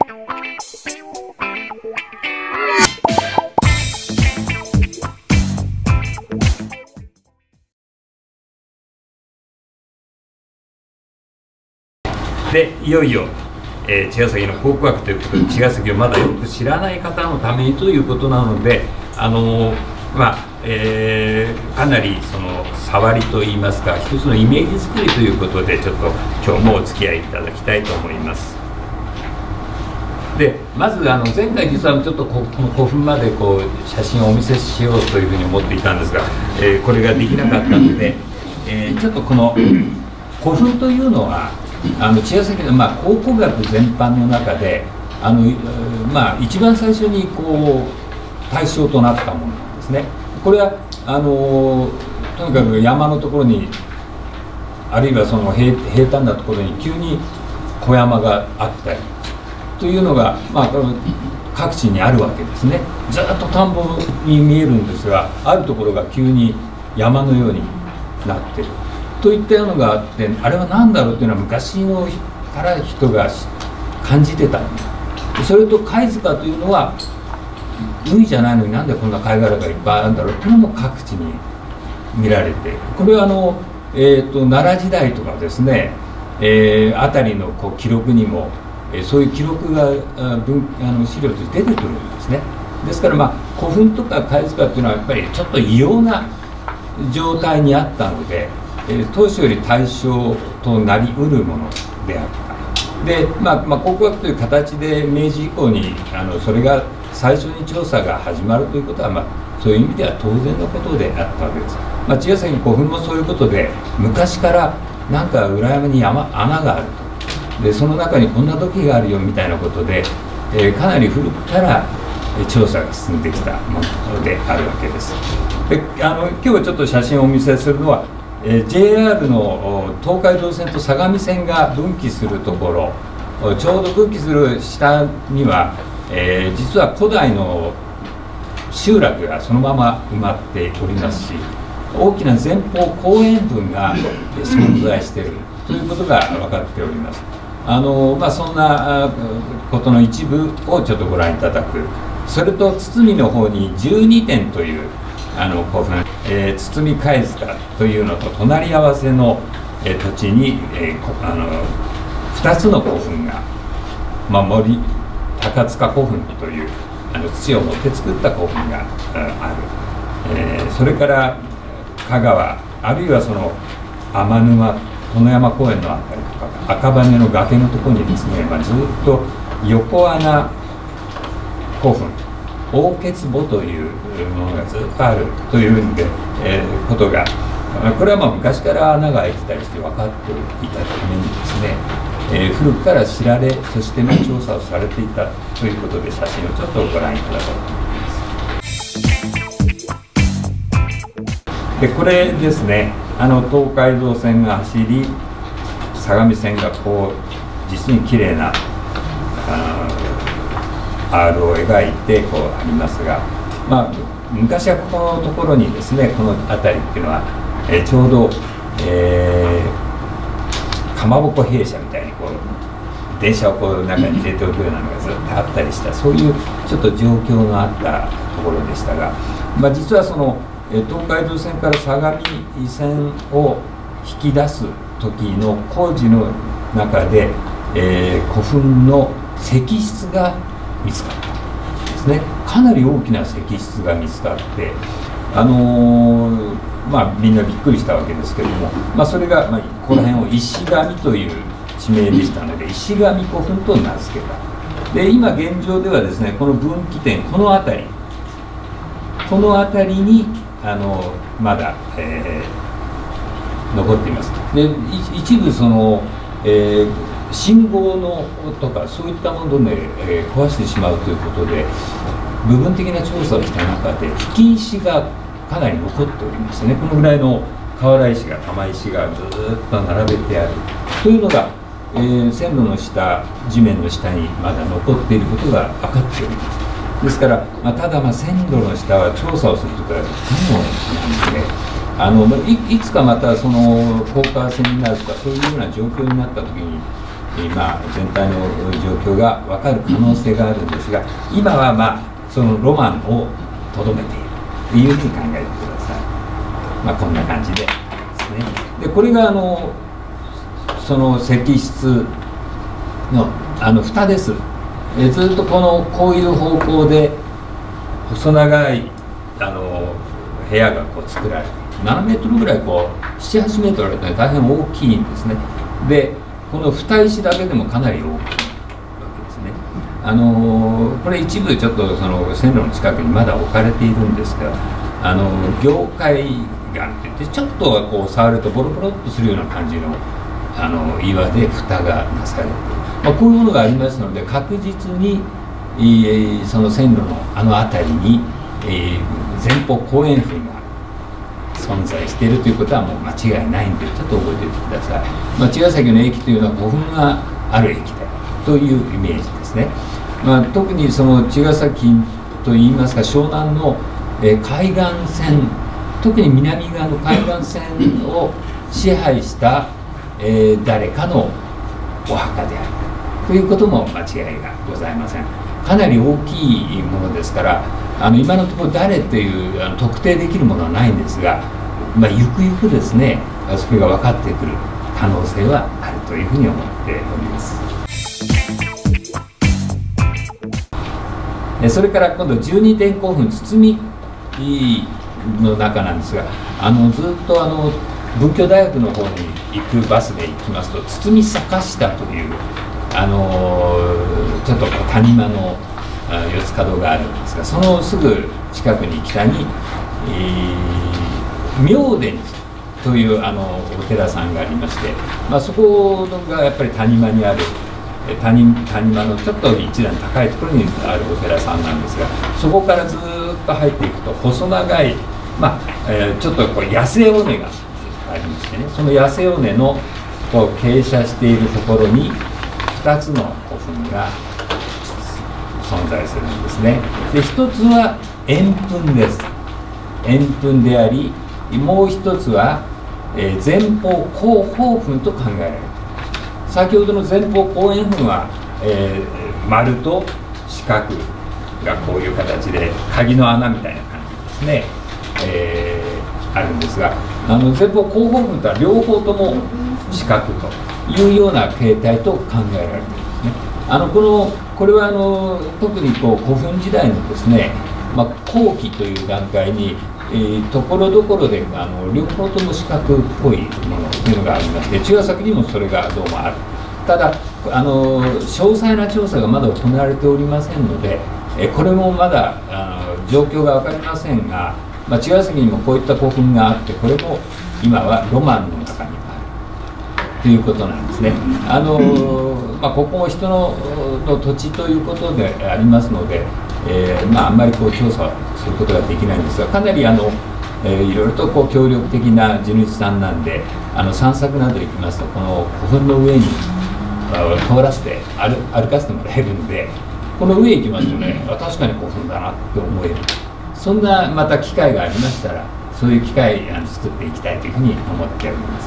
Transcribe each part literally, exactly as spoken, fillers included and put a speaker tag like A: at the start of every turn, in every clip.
A: でいよいよ、えー、茅ヶ崎の考古学ということで、茅ヶ崎をまだよく知らない方のためにということなので、あのー、まあ、えー、かなりその触りといいますか、一つのイメージ作りということで、ちょっと今日もお付き合いいただきたいと思います。でまずあの前回実はちょっとここの古墳までこう写真をお見せしようというふうに思っていたんですが、えー、これができなかったので、えー、ちょっとこの古墳というのはあの茅ヶ崎の、まあ、考古学全般の中であの、まあ、一番最初にこう対象となったものなんですね。これはあのとにかく山のところに、あるいはその 平, 平坦なところに急に小山があったりというのが、まあ、各地にあるわけですね。ずっと田んぼに見えるんですが、あるところが急に山のようになってるといったようなのがあって、あれは何だろうというのは昔のから人が感じてたんだ。それと貝塚というのは海じゃないのになんでこんな貝殻がいっぱいあるんだろうというのも各地に見られて、これはあの、えー、と奈良時代とかですね、えー、辺りのこう記録にも、えー、そういう記録があ文あの資料として出てくるんですね。ですから、まあ、古墳とか貝塚というのはやっぱりちょっと異様な状態にあったので、えー、当初より対象となりうるものであった。で、まあまあ、考古学という形で明治以降にあのそれが最初に調査が始まるということは、まあ、そういう意味では当然のことであったわけです。まあ、茅ヶ崎の古墳もそういうことで、昔からなんか裏山に山穴があると、でその中にこんな土器があるよみたいなことで、えー、かなり古くから調査が進んできたものであるわけです。であの今日はちょっと写真をお見せするのは、えー、ジェイアール の東海道線と相模線が分岐するところ、ちょうど分岐する下には、えー、実は古代の集落がそのまま埋まっておりますし、大きな前方後円墳が存在しているということが分かっております。あの、まあ、そんなことの一部をちょっとご覧いただく。それと堤の方にじゅうにてんというあの古墳、えー、堤貝塚というのと隣り合わせの、えー、土地に、えー、あのふたつの古墳が、まあ、森高塚古墳というあの土を持って作った古墳がある、えー、それから香川、あるいはその天沼殿山公園のあたりとか赤羽の崖のところにですね、まあ、ずっと横穴古墳、大欠墓というものがずっとあるというんで、えー、ことが、これはまあ昔から穴が開いてたりして分かっていたためにですね、えー、古くから知られ、そしてまあ調査をされていたということで、写真をちょっとご覧いただこうと思います。でこれですね、あの東海道線が走り、相模線がこう実に綺麗なアールを描いてこうありますが、まあ、昔はこのところにですね、この辺りっていうのは、えー、ちょうど、えー、かまぼこ弊社みたいにこう電車をこう中に入れておくようなのがずっとあったりした、そういうちょっと状況のあったところでしたが、まあ、実はその東海道線から相模線を引き出す時の工事の中で、えー、古墳の石室が見つかったんですね。かなり大きな石室が見つかって、あのー、まあみんなびっくりしたわけですけども、まあ、それが、まあ、この辺を石神という地名でしたので、石神古墳と名付けた。で今現状ではですね、この分岐点、この辺りこの辺りにあのまだ、えー、残っています。で一部その、えー信号のとかそういったもので、えー、壊してしまうということで、部分的な調査をした中で吹石がかなり残っておりましてね、このぐらいの瓦石が玉石がずっと並べてあるというのが、えー、線路の下、地面の下にまだ残っていることが分かっております。ですから、まあ、ただまあ線路の下は調査をするときは不可能なんで、あの い, いつかまたその高架線になるとかそういうような状況になったときに、
B: まあ、全体の状況が分かる可能性があるんですが、今はまあそのロマンをとどめているというふうに考えてください。まあ、こんな感じでですね。でこれがあのその石室のあの蓋です。えずっとこのこういう方向で細長いあの部屋がこう作られてななメートルぐらいこうなな、はちメートルあると大変大きいんですね。でこの蓋石だけでもかなり大きいわけですね。あのこれ一部ちょっとその線路の近くにまだ置かれているんですが、あの凝灰岩っていってちょっとこう触るとボロボロっとするような感じのあの岩で蓋がなされている、まあ、こういうものがありますので確実に、えー、その線路のあの辺りに、えー、前方後円墳が存在しているということはもう間違いないんでちょっと覚えておいてください。まあ、茅ヶ崎の駅というのは古墳がある駅だというイメージですね。まあ、特にその茅ヶ崎といいますか湘南の、えー、海岸線特に南側の海岸線を支配した、えー、誰かのお墓であるということも間違いがございません。かなり大きいものですからあの今のところ誰というあの特定できるものはないんですが、まあ、ゆくゆくですねそれが分かってくる可能性はあるというふうに思っております。それから今度じゅうにてん古墳堤の中なんですが、あのずっとあの文教大学の方に行くバスで行きますと堤坂下というあのちょっと谷間の四つ角があるんですが、そのすぐ近くに北に、えー、妙伝寺というあのお寺さんがありまして、まあ、そこがやっぱり谷間にある 谷, 谷間のちょっと一段高いところにあるお寺さんなんですが、そこからずっと入っていくと細長い、まあえー、ちょっとこう痩せ尾根がありましてね、その痩せ尾根のこう傾斜しているところにふたつの古墳が存在するんですね。で一つは円墳です。円墳であり、もう一つは、えー、前方後方墳と考えられる。先ほどの前方後円墳は、えー、丸と四角がこういう形で鍵の穴みたいな感じですね、えー、あるんですが、あの前方後方墳とは両方とも四角というような形態と考えられているんですね。あのこのこれはあの特にこう古墳時代のですね、まあ、後期という段階にえー、ところどころであの両方とも四角っぽいものというのがありまして、茅ヶ崎にもそれがどうもある。ただあの詳細な調査がまだ行われておりませんので、えー、これもまだあの状況が分かりませんが、まあ、茅ヶ崎にもこういった古墳があって、これも今はロマンの中にあるということなんですね。あの、まあ、ここも人のの土地ということでありますので、えーまあ、あんまりこう調査することができないんですが、かなりあの、えー、いろいろとこう協力的な地主さんなんで、あの散策など行きますとこの古墳の上に通らせて 歩, 歩かせてもらえるんで、この上行きますとね、あ確かに古墳だなって思える、そんなまた機会がありましたらそういう機会あの作っていきたいというふうに思っております。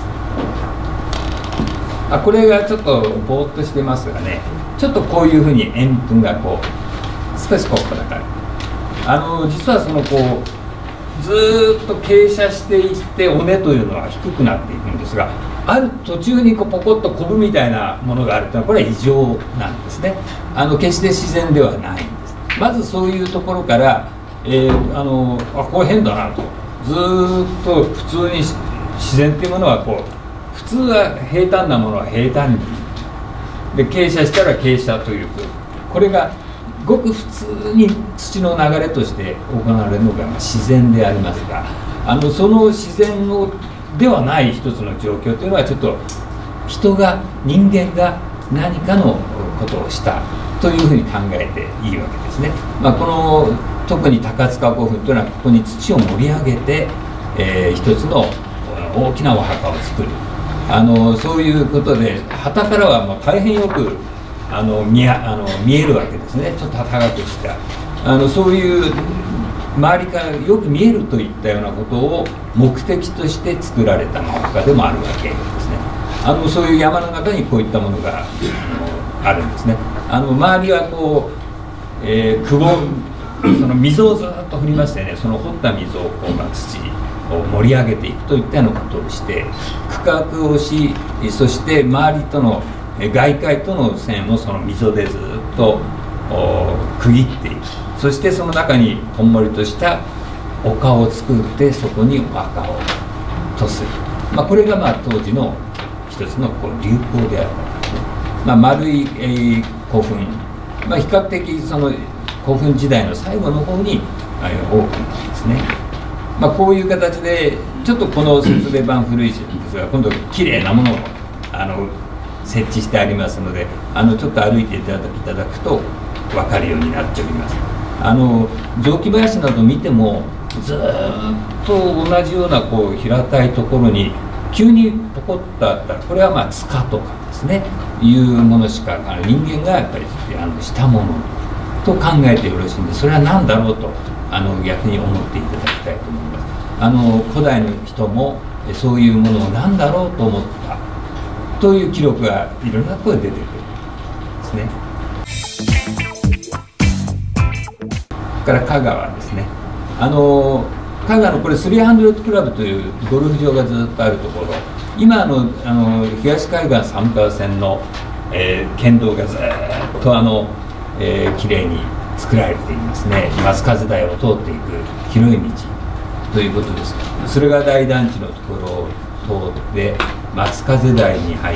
B: あこれがちょっとぼーっとしてますがね、ちょっとこういうふうに円墳がこう少しこうだからあの実はそのこうずーっと傾斜していって尾根というのは低くなっていくんですが、ある途中にこうポコッとコブみたいなものがあるというのはこれは異常なんですね。あの決して自然ではないんです。まずそういうところから、えー、あのあこれ変だなと、ずーっと普通に自然っていうものはこう普通は平坦なものは平坦にで傾斜したら傾斜というこれがごく普通に土の流れとして行われるのが自然でありますが、あのその自然のではない一つの状況というのはちょっと人が人間が何かのことをしたというふうに考えていいわけですね。まあ、この特に高塚古墳というのはここに土を盛り上げて、えー、一つの大きなお墓を作る、あのそういうことで旗からはもう大変よくあの 見, あの見えるわけですね。ちょっと高くしたあのそういう周りからよく見えるといったようなことを目的として作られたお墓でもあるわけですね。 あのそういう山の中にこういったものがあのあるんですね。あの周りはこう、えー、くぼその溝をずっと振りましてね、その掘った溝をこう、まあ、土を盛り上げていくといったようなことをして区画をし、そして周りとの外界との線をその溝でずっと区切っていく。そしてその中にこんもりとした丘を作ってそこにお墓をとする、まあ、これがまあ当時の一つのこう流行であるわけですね。まあ、丸い、えー、古墳、まあ、比較的その古墳時代の最後の方にあの多くなるんですね。まあ、こういう形でちょっとこの説明版古いですが、今度きれいなものをあの設置してありますので、あのちょっと歩いていただいただくと分かるようになっております。あの雑木林など見てもずっと同じようなこう平たいところに急にポコッとあったら、これはまあ塚とかですねいうものしか人間がやっぱりあのしたものと考えてよろしいんで、それは何だろうとあの逆に思っていただきたいと思います。あの古代の人もそういうものを何だろうと思ったという記録がいろんなところで出てくるんですね。それから香川ですね。あの香川のこれスリーハンドレッドクラブというゴルフ場がずっとあるところ、今のあの東海岸寒川線の、えー、県道がずっとあの、えー、きれいに作られていますね。松風台を通っていく広い道ということです。駿河台団地のところを通って松風台に入って、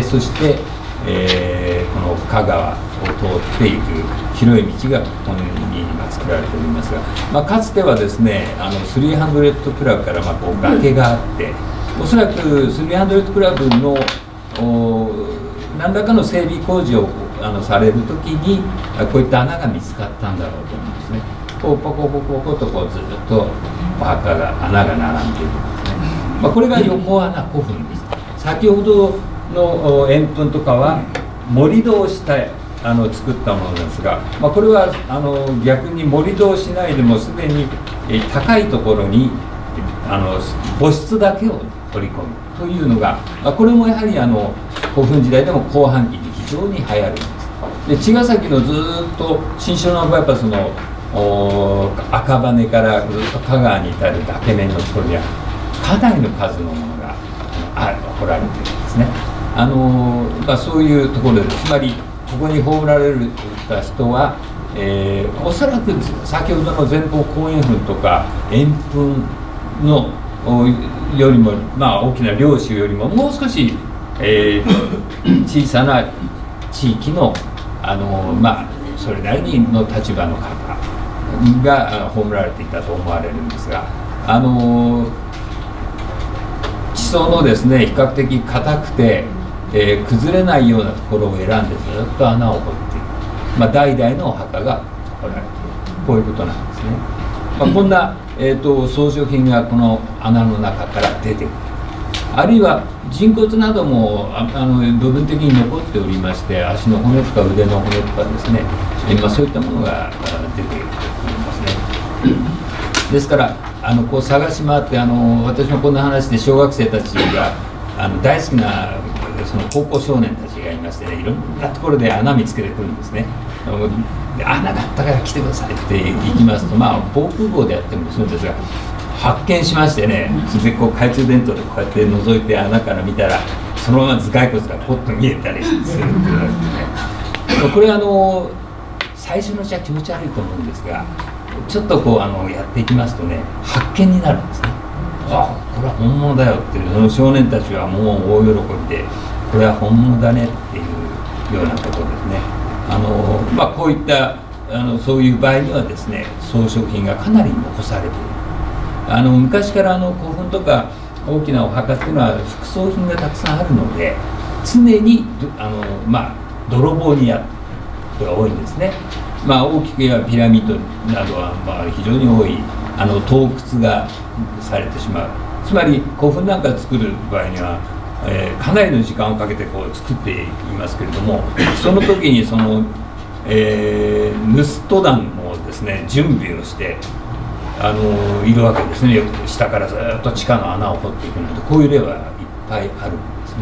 B: そして、えー、この香川を通っていく広い道がここに今作られておりますが、まあ、かつてはですね、あのスリーハンドレッドクラブからまあこう崖があって、おそらくスリーハンドレッドクラブの何らかの整備工事をあのされるときにこういった穴が見つかったんだろうと思うんですね。こうポコポコポコとこうずっとお墓が穴が並んでいるんですね。まあ、これが横穴古墳です。先ほどの円墳とかは盛り土をしてあの作ったものですが、まあ、これはあの逆に盛り土をしないでもすでに高いところにあの墓室だけを取り込むというのが、まあ、これもやはりあの古墳時代でも後半期に非常に流行るんです。で茅ヶ崎のずっと新城のバイパスの赤羽からずっと香川に至る崖面のところにはかなりの数のものがあ掘られているんですね。あのまあ、そういうところで、つまりここに葬られた人は、えー、おそらく先ほどの前方後円墳とか円墳のよりも、まあ、大きな領主よりももう少し、えー、小さな地域の、あのまあ、それなりの立場の方が葬られていたと思われるんですが、あの地層のですね比較的硬くて、えー、崩れないようなところを選んでずっと穴を掘っている、まあ、代々のお墓が掘られている、こういうことなんですね。まあ、こんな、えーと、装飾品がこの穴の中から出てくる、あるいは人骨などもああの部分的に残っておりまして、足の骨とか腕の骨とかですね、えまあ、そういったものが出てくると思いますね。ですからあのこう探し回って、あの私もこんな話で小学生たちがあの大好きなその高校少年たちがいましてね、いろんなところで穴見つけてくるんですね。で穴があったから来てくださいって行きますと、まあ防空壕でやってるんですが、発見しましてね、それでこう懐中電灯でこうやって覗いて穴から見たら、そのまま頭蓋骨がポッと見えたりするっていうのがですね、これあの最初のうちは気持ち悪いと思うんですが、ちょっとこうあのやっていきますとね、発見になるんですね。ああこれは本物だよっていう、その少年たちはもう大喜びで、これは本物だねっていうようなことですね。あの、まあ、こういったあのそういう場合にはですね、装飾品がかなり残されている。あの昔からあの古墳とか大きなお墓っていうのは副葬品がたくさんあるので、常にあの、まあ、泥棒にやることが多いんですね。まあ、大きく言えばピラミッドなどはまあ非常に多い、あの盗掘がされてしまう。つまり古墳なんか作る場合には、えー、かなりの時間をかけてこう作っていますけれども、その時にその、えー、盗人団もですね準備をしてあのいるわけですね。下からずっと地下の穴を掘っていくので、こういう例はいっぱいあるんですね。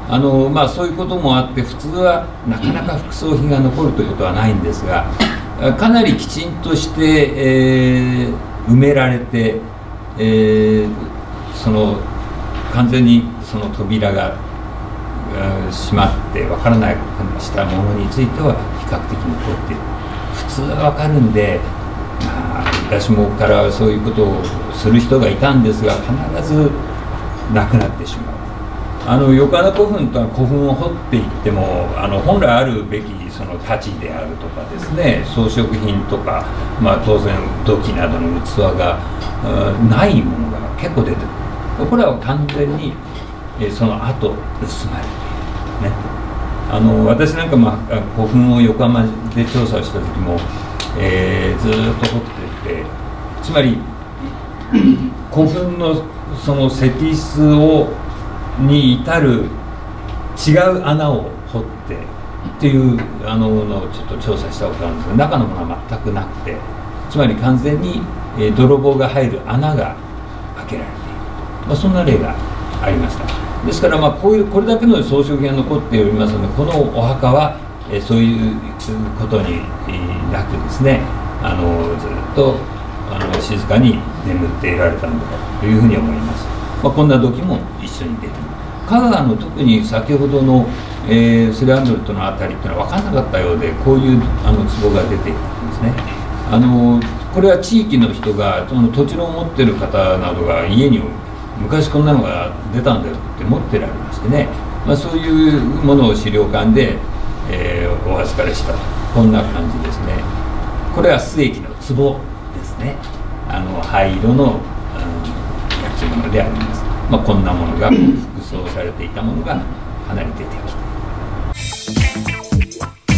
B: あのまあ、そういうこともあって普通はなかなか副葬品が残るということはないんですが、かなりきちんとして、えー、埋められて、えー、その完全にその扉が閉まってわからないしたものについては比較的残っている。普通はわかるんで、まあ、昔もからそういうことをする人がいたんですが、必ずなくなってしまう。あの横穴古墳とは古墳を掘っていってもあの本来あるべきその太刀であるとかですね、装飾品とか、まあ、当然土器などの器がないものが結構出てくる。これは完全にその後盗まれているね。あの私なんか、まあ、古墳を横浜で調査した時も、えー、ずっと掘っていて、つまり古墳のその石室をに至る違う穴を掘ってっていうあののをちょっと調査したことあるんですが、中のものは全くなくて、つまり完全に、えー、泥棒が入る穴が開けられている、まあ、そんな例がありました。ですから、まあ、こういうこれだけの装飾品が残っておりますので、このお墓は、えー、そういうことに、えー、なくですね、あのずっとあの静かに眠っていられたのだというふうに思います。まあ、こんな土器も一緒に出てくる。香川の特に先ほどの、えー、スレアンドルトの辺りっていうのは分かんなかったようで、こういうあの壺が出ていたんですね。あのこれは地域の人がその土地の持ってる方などが家に昔こんなのが出たんだよって持ってられましてね、まあ、そういうものを資料館で、えー、お預かりしたと、こんな感じですね。これは須駅の壺ですね。あの灰色の、うん、焼き物であります。まあ、こんなものが副葬されていたものがかなり出てき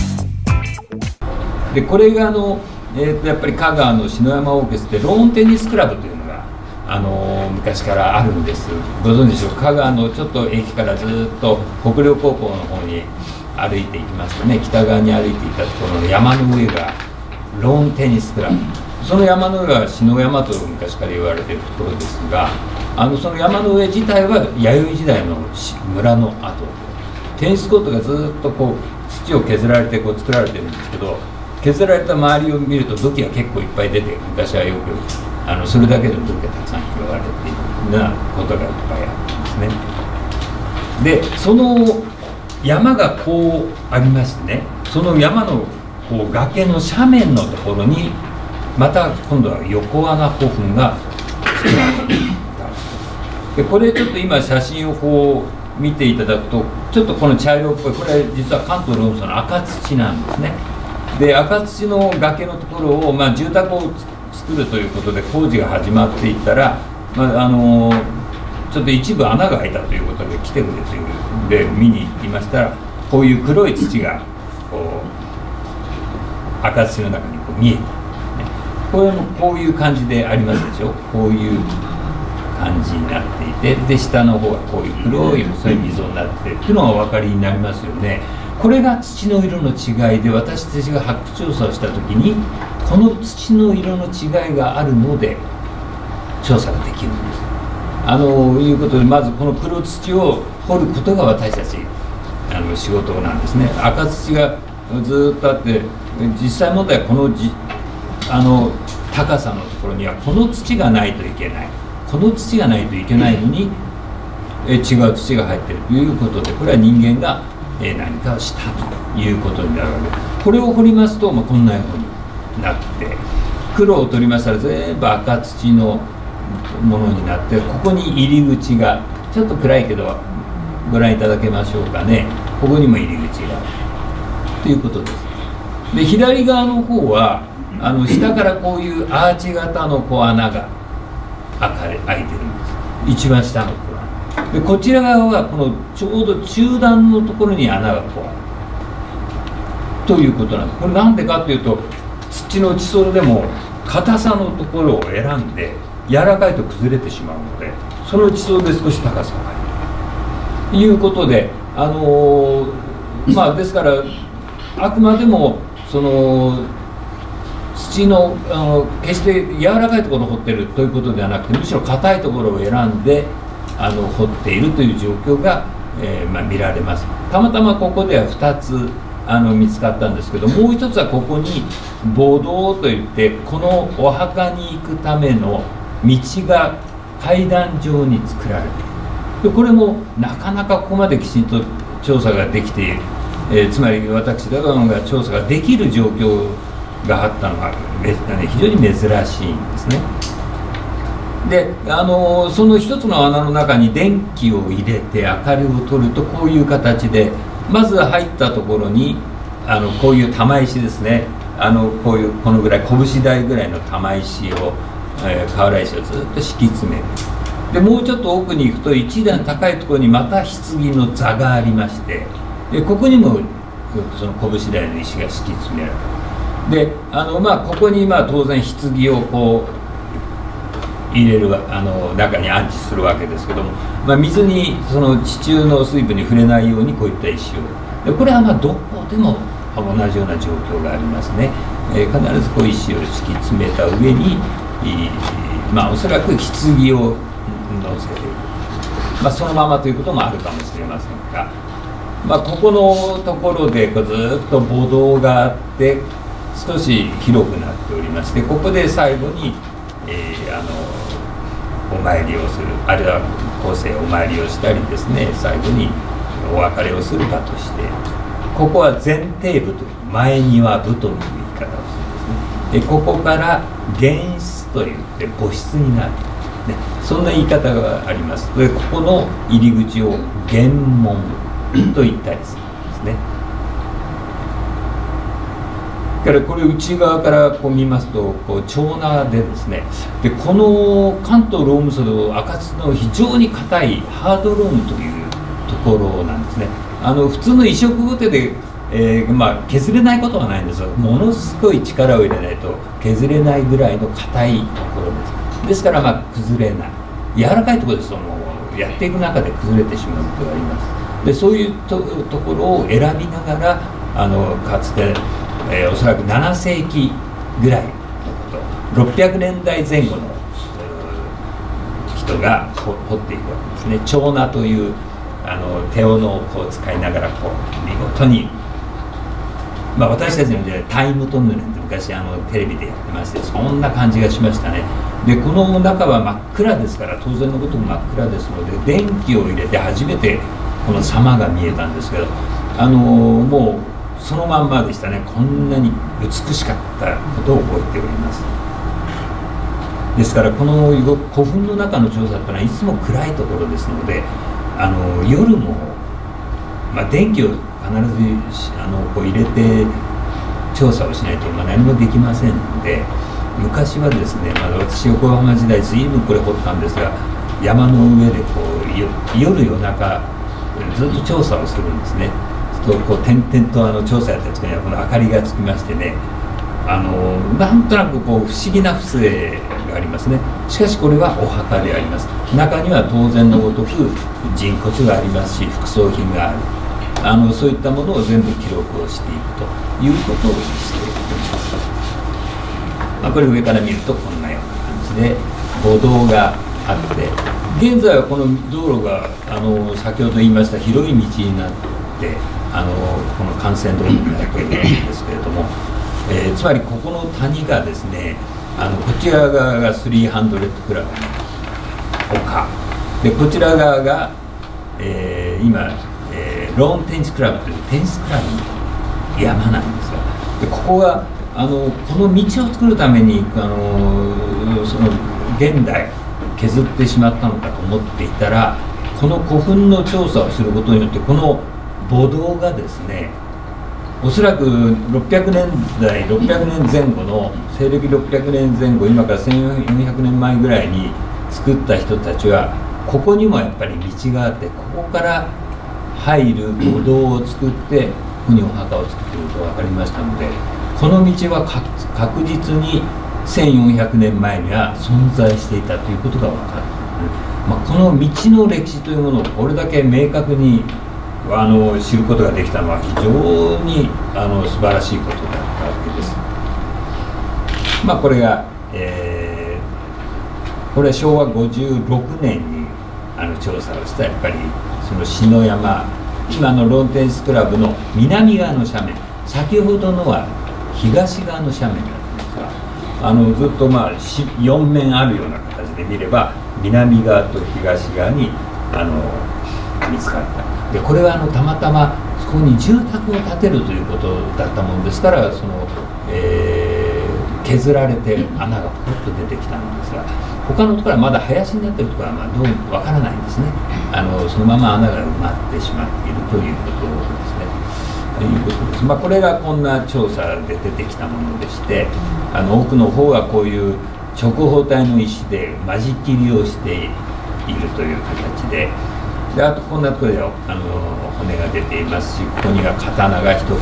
B: て、でこれがあの、えー、とやっぱり香川の篠山オーケスってローンテニスクラブというのがあの昔からあるんです。ご存知でしょうか。香川のちょっと駅からずっと国領高校の方に歩いていきますとね、北側に歩いていたところの山の上がローンテニスクラブ、その山の上は篠山と昔から言われているところですが、あのその山の上自体は弥生時代の村の跡で、テニスコートがずっとこう土を削られてこう作られてるんですけど、削られた周りを見ると土器が結構いっぱい出て、昔はよくあのそれだけで土器がたくさん拾われているようなことがいっぱいあったんですね。でその山がこうありましてね、その山のこう崖の斜面のところにまた今度は横穴古墳が作られている。でこれちょっと今写真をこう見ていただくと、ちょっとこの茶色っぽい、これ実は関東ローム層の赤土なんですね。で赤土の崖のところを、まあ、住宅を作るということで工事が始まっていったら、まあ、あのちょっと一部穴が開いたということで来てくれというで見に行きましたら、こういう黒い土がこう赤土の中にこう見えた、ね、これもこういう感じでありますでしょ。こういう感じになっていて、で下の方はこういう黒い細い溝になっているというのがお分かりになりますよね。これが土の色の違いで、私たちが発掘調査をした時にこの土の色の違いがあるので調査ができるんです。あのいうことで、まずこの黒土を掘ることが私たちあの仕事なんですね。赤土がずっとあって、実際問題はこのじあの高さのところにはこの土がないといけない、この土がないといけないのにえ違う土が入っているということで、これは人間がえ何かをしたということになるわけです。これを掘りますと、まあ、こんなようになって、黒を取りましたら全部赤土のものになって、ここに入り口がちょっと暗いけどご覧いただけましょうかね。ここにも入り口があるということです。で左側の方はあの下からこういうアーチ型のこう穴が開いてるんです。一番下のところで、こちら側はこのちょうど中段のところに穴がこうあるということなんです。これなんでかというと、土の地層でも硬さのところを選んで柔らかいと崩れてしまうので、その地層で少し高さがあるということで、あのー、まあですからあくまでもその土のあの決して柔らかいところを掘ってるということではなくて、むしろ硬いところを選んであの掘っているという状況が、 えーまあ、見られます。たまたまここではふたつあの見つかったんですけど、もう一つはここに墓道といって、このお墓に行くための道が階段状に作られている。でこれもなかなかここまできちんと調査ができている、えー、つまり私ダガンが調査ができる状況があったのは非常に珍しいんですね。であのその一つの穴の中に電気を入れて明かりを取ると、こういう形でまず入ったところにあのこういう玉石ですね、あのこういうこのぐらい拳大ぐらいの玉石を、えー、瓦石をずっと敷き詰める。でもうちょっと奥に行くと一段高いところにまた棺の座がありまして、でここにもその拳大の石が敷き詰められる。であのまあここにまあ当然棺をこう入れるあの中に安置するわけですけども、まあ、水にその地中の水分に触れないようにこういった石を、でこれはまあどこでも同じような状況がありますね。えー、必ずこう石を敷き詰めた上に、まあ、おそらく棺を乗せている、まあ、そのままということもあるかもしれませんが、まあ、ここのところでこうずっと墓道があって少し広くなっておりまして、ここで最後に、えー、あのお参りをする、あるいは後世お参りをしたりですね、最後にお別れをする場として、ここは前庭部という前庭部という言い方をするんですね。でここから玄室といって墓室になる、ね、そんな言い方があります。でここの入り口を玄門と言ったりするんですね。からこれ内側からこう見ますとこう長名でですね、でこの関東ローム層赤土の非常に硬いハードロームというところなんですね。あの普通の移植ごてで、えーまあ、削れないことはないんですが、ものすごい力を入れないと削れないぐらいの硬いところです。ですからまあ崩れない、柔らかいところですともうやっていく中で崩れてしまうことがあります。でそういう と, ところを選びながらあのかつてえー、おそらくななせいきぐらいのこと、ろっぴゃくねんだいぜん後の人が掘っていくわけですね。長名というあの手斧をこう使いながらこう見事に、まあ、私たちの時代タイムトンネルって昔あのテレビでやってまして、そんな感じがしましたね。でこの中は真っ暗ですから、当然のことも真っ暗ですので電気を入れて初めてこの様が見えたんですけど、あのもうそのまんまでしたね。こんなに美しかったことを覚えております。ですからこの古墳の中の調査というのはいつも暗いところですので、あの夜も、まあ、電気を必ずあのこう入れて調査をしないと、まあ、何もできませんので、昔はですね、まだ私横浜時代随分これ掘ったんですが、山の上でこう夜夜中ずっと調査をするんですね。こう点々とあの調査やった時にはこの明かりがつきましてね、あのなんとなくこう不思議な風情がありますね。しかしこれはお墓であります。中には当然のごとく人骨がありますし、副葬品がある、あのそういったものを全部記録をしていくということをしています。まあ、これ上から見るとこんなような感じで墓道があって、現在はこの道路があの先ほど言いました広い道になってあのこの幹線道路になっているわけですけれども、えー、つまりここの谷がですね、あのこちら側がスリーハンドレッドクラブの丘で、こちら側が、えー、今、えー、ローンテニスクラブというテニスクラブの山なんですよ。でここがあのこの道を作るためにあのその現代削ってしまったのかと思っていたら、この古墳の調査をすることによってこの墓道がですね、おそらくろっぴゃくねんだいろっぴゃくねんぜん後の西暦ろっぴゃくねんぜん後、今からせんよんひゃくねんまえぐらいに作った人たちはここにもやっぱり道があって、ここから入る墓道を作ってここにお墓を作っていることが分かりましたので、この道は確実にせんよんひゃくねんまえには存在していたということが分かる。まあ、この道の歴史というものをこれだけ明確にあの知ることができたのは非常にあの素晴らしいことだったわけです。まあ、これが、えー、これはしょうわごじゅうろくねんにあの調査をしたやっぱりその篠山、今のローンテニスクラブの南側の斜面、先ほどのは東側の斜面だったんですが、あのずっとまあよん面あるような形で見れば南側と東側にあの見つかった。でこれはあのたまたまそこに住宅を建てるということだったものですから、その、えー、削られて穴がポッと出てきたのですが、他のところはまだ林になってるところはまあどうもわからないんですね。あのそのまま穴が埋まってしまっているということですね。いうことです。まあ、これがこんな調査で出てきたものでして、あの奥の方はこういう直方体の石で間仕切りをしているという形で。であとこんなところであの骨が出ていますし、ここには刀が一振り、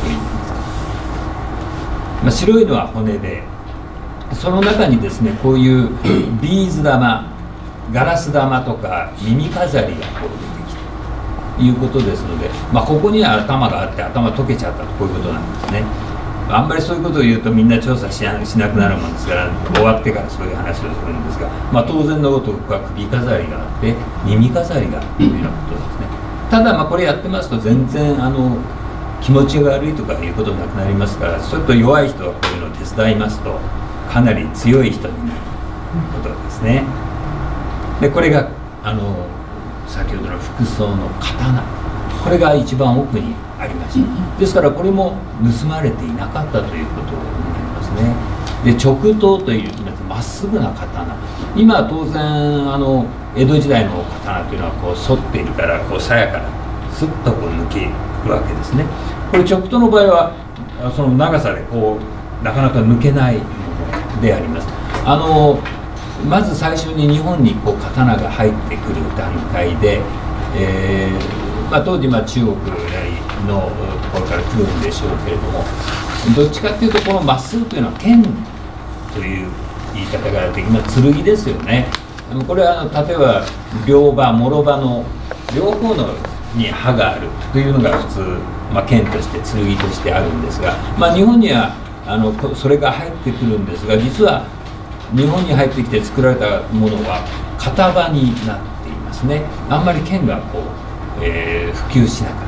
B: まあ、白いのは骨で、その中にですねこういうビーズ玉、ガラス玉とか耳飾りがこう出てきたということですので、まあ、ここには頭があって頭溶けちゃったとこういうことなんですね。あんまりそういうことを言うとみんな調査し な, しなくなるもんですから、終わってからそういう話をするんですが、まあ、当然のごとくは首飾りがあって耳飾りがあるというようなことですね。ただまあこれやってますと全然あの気持ちが悪いとかいうことなくなりますから、ちょっと弱い人はこういうのを手伝いますとかなり強い人になることですね。でこれがあの先ほどの服装の刀、これが一番奥にありました。ですからこれも盗まれていなかったということになりますね。で直刀というまっすぐな刀、今は当然あの江戸時代の刀というのはこう反っているからこう鞘からスッとこう抜けるわけですね。これ直刀の場合はその長さでこうなかなか抜けないものであります。あのまず最初に日本にこう刀が入ってくる段階で、えーまあ、当時まあ中国のところから来るんでしょうけれども、どっちかっていうとこのまっすぐというのは剣という言い方ができます。剣ですよね。これはあの例えば両刃諸刃の両方のに刃があるというのが普通、まあ、剣として剣としてあるんですが、まあ、日本にはあのそれが入ってくるんですが、実は日本に入ってきて作られたものは片刃になっていますね。あんまり剣がこう、えー、普及しなかった。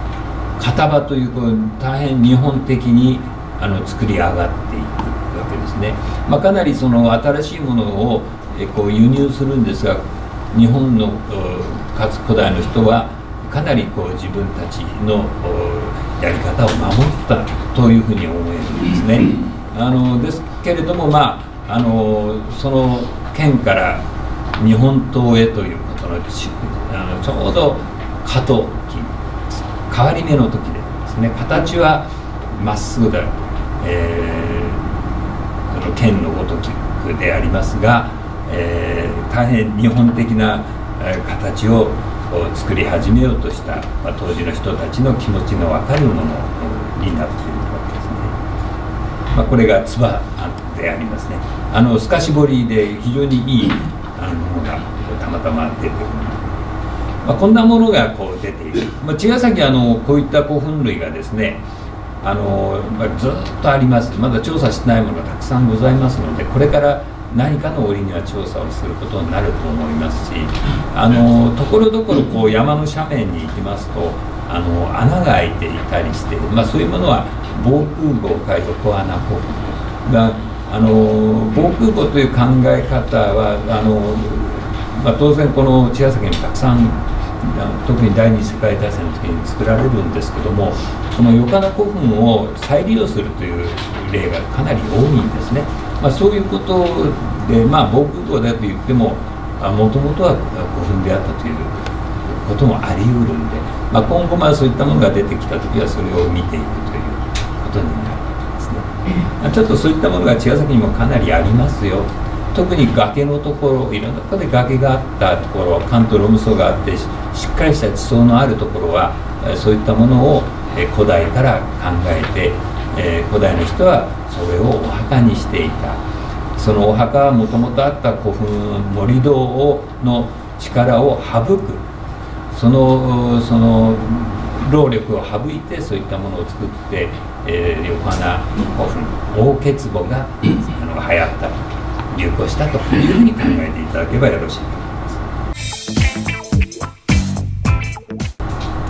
B: 片刃というこう大変日本的にあの作り上がっていくわけですね。まあ、かなりその新しいものをえこう輸入するんですが、日本のかつ古代の人はかなりこう自分たちのやり方を守ったというふうに思えるんですね。あのですけれども、まああのその剣から日本刀へということのあのちょうど過渡期、変わり目の時でですね、形はまっすぐだ、えー、その剣のごとくでありますが、えー、大変日本的な形を作り始めようとした、まあ、当時の人たちの気持ちの分かるものになっているわけですね。まあ、これがつばでありますね。あの透かし彫りで非常にいいあのものがたまたま出てくる、まあ、こんなものがこう出ている、まあ、茅ヶ崎はあのこういった古墳類がですねあの、まあ、ずっとあります。まだ調査してないものがたくさんございますので、これから何かの折には調査をすることになると思いますし、あのところどころこう山の斜面に行きますとあの穴が開いていたりして、まあ、そういうものは防空壕か横穴古墳があの防空壕という考え方はあの、まあ、当然この茅ヶ崎にたくさん特に第二次世界大戦の時に作られるんですけども、この横穴古墳を再利用するという例がかなり多いんですね。まあ、そういうことで、まあ、防空壕だと言ってももともとは古墳であったということもありうるんで、まあ、今後まあそういったものが出てきた時はそれを見ていくということになるわけですね。ちょっとそういったものが茅ヶ崎にもかなりありますよ。特に崖のところ、いろんなところで崖があったところ、関東ロム層があってしっかりした地層のあるところはそういったものを古代から考えて、えー、古代の人はそれをお墓にしていた。そのお墓はもともとあった古墳盛り土をの力を省く、そのその労力を省いてそういったものを作って、えー、横穴古墳大欠墓があの流行った流行したというふうに考えていただければよろしいと思います。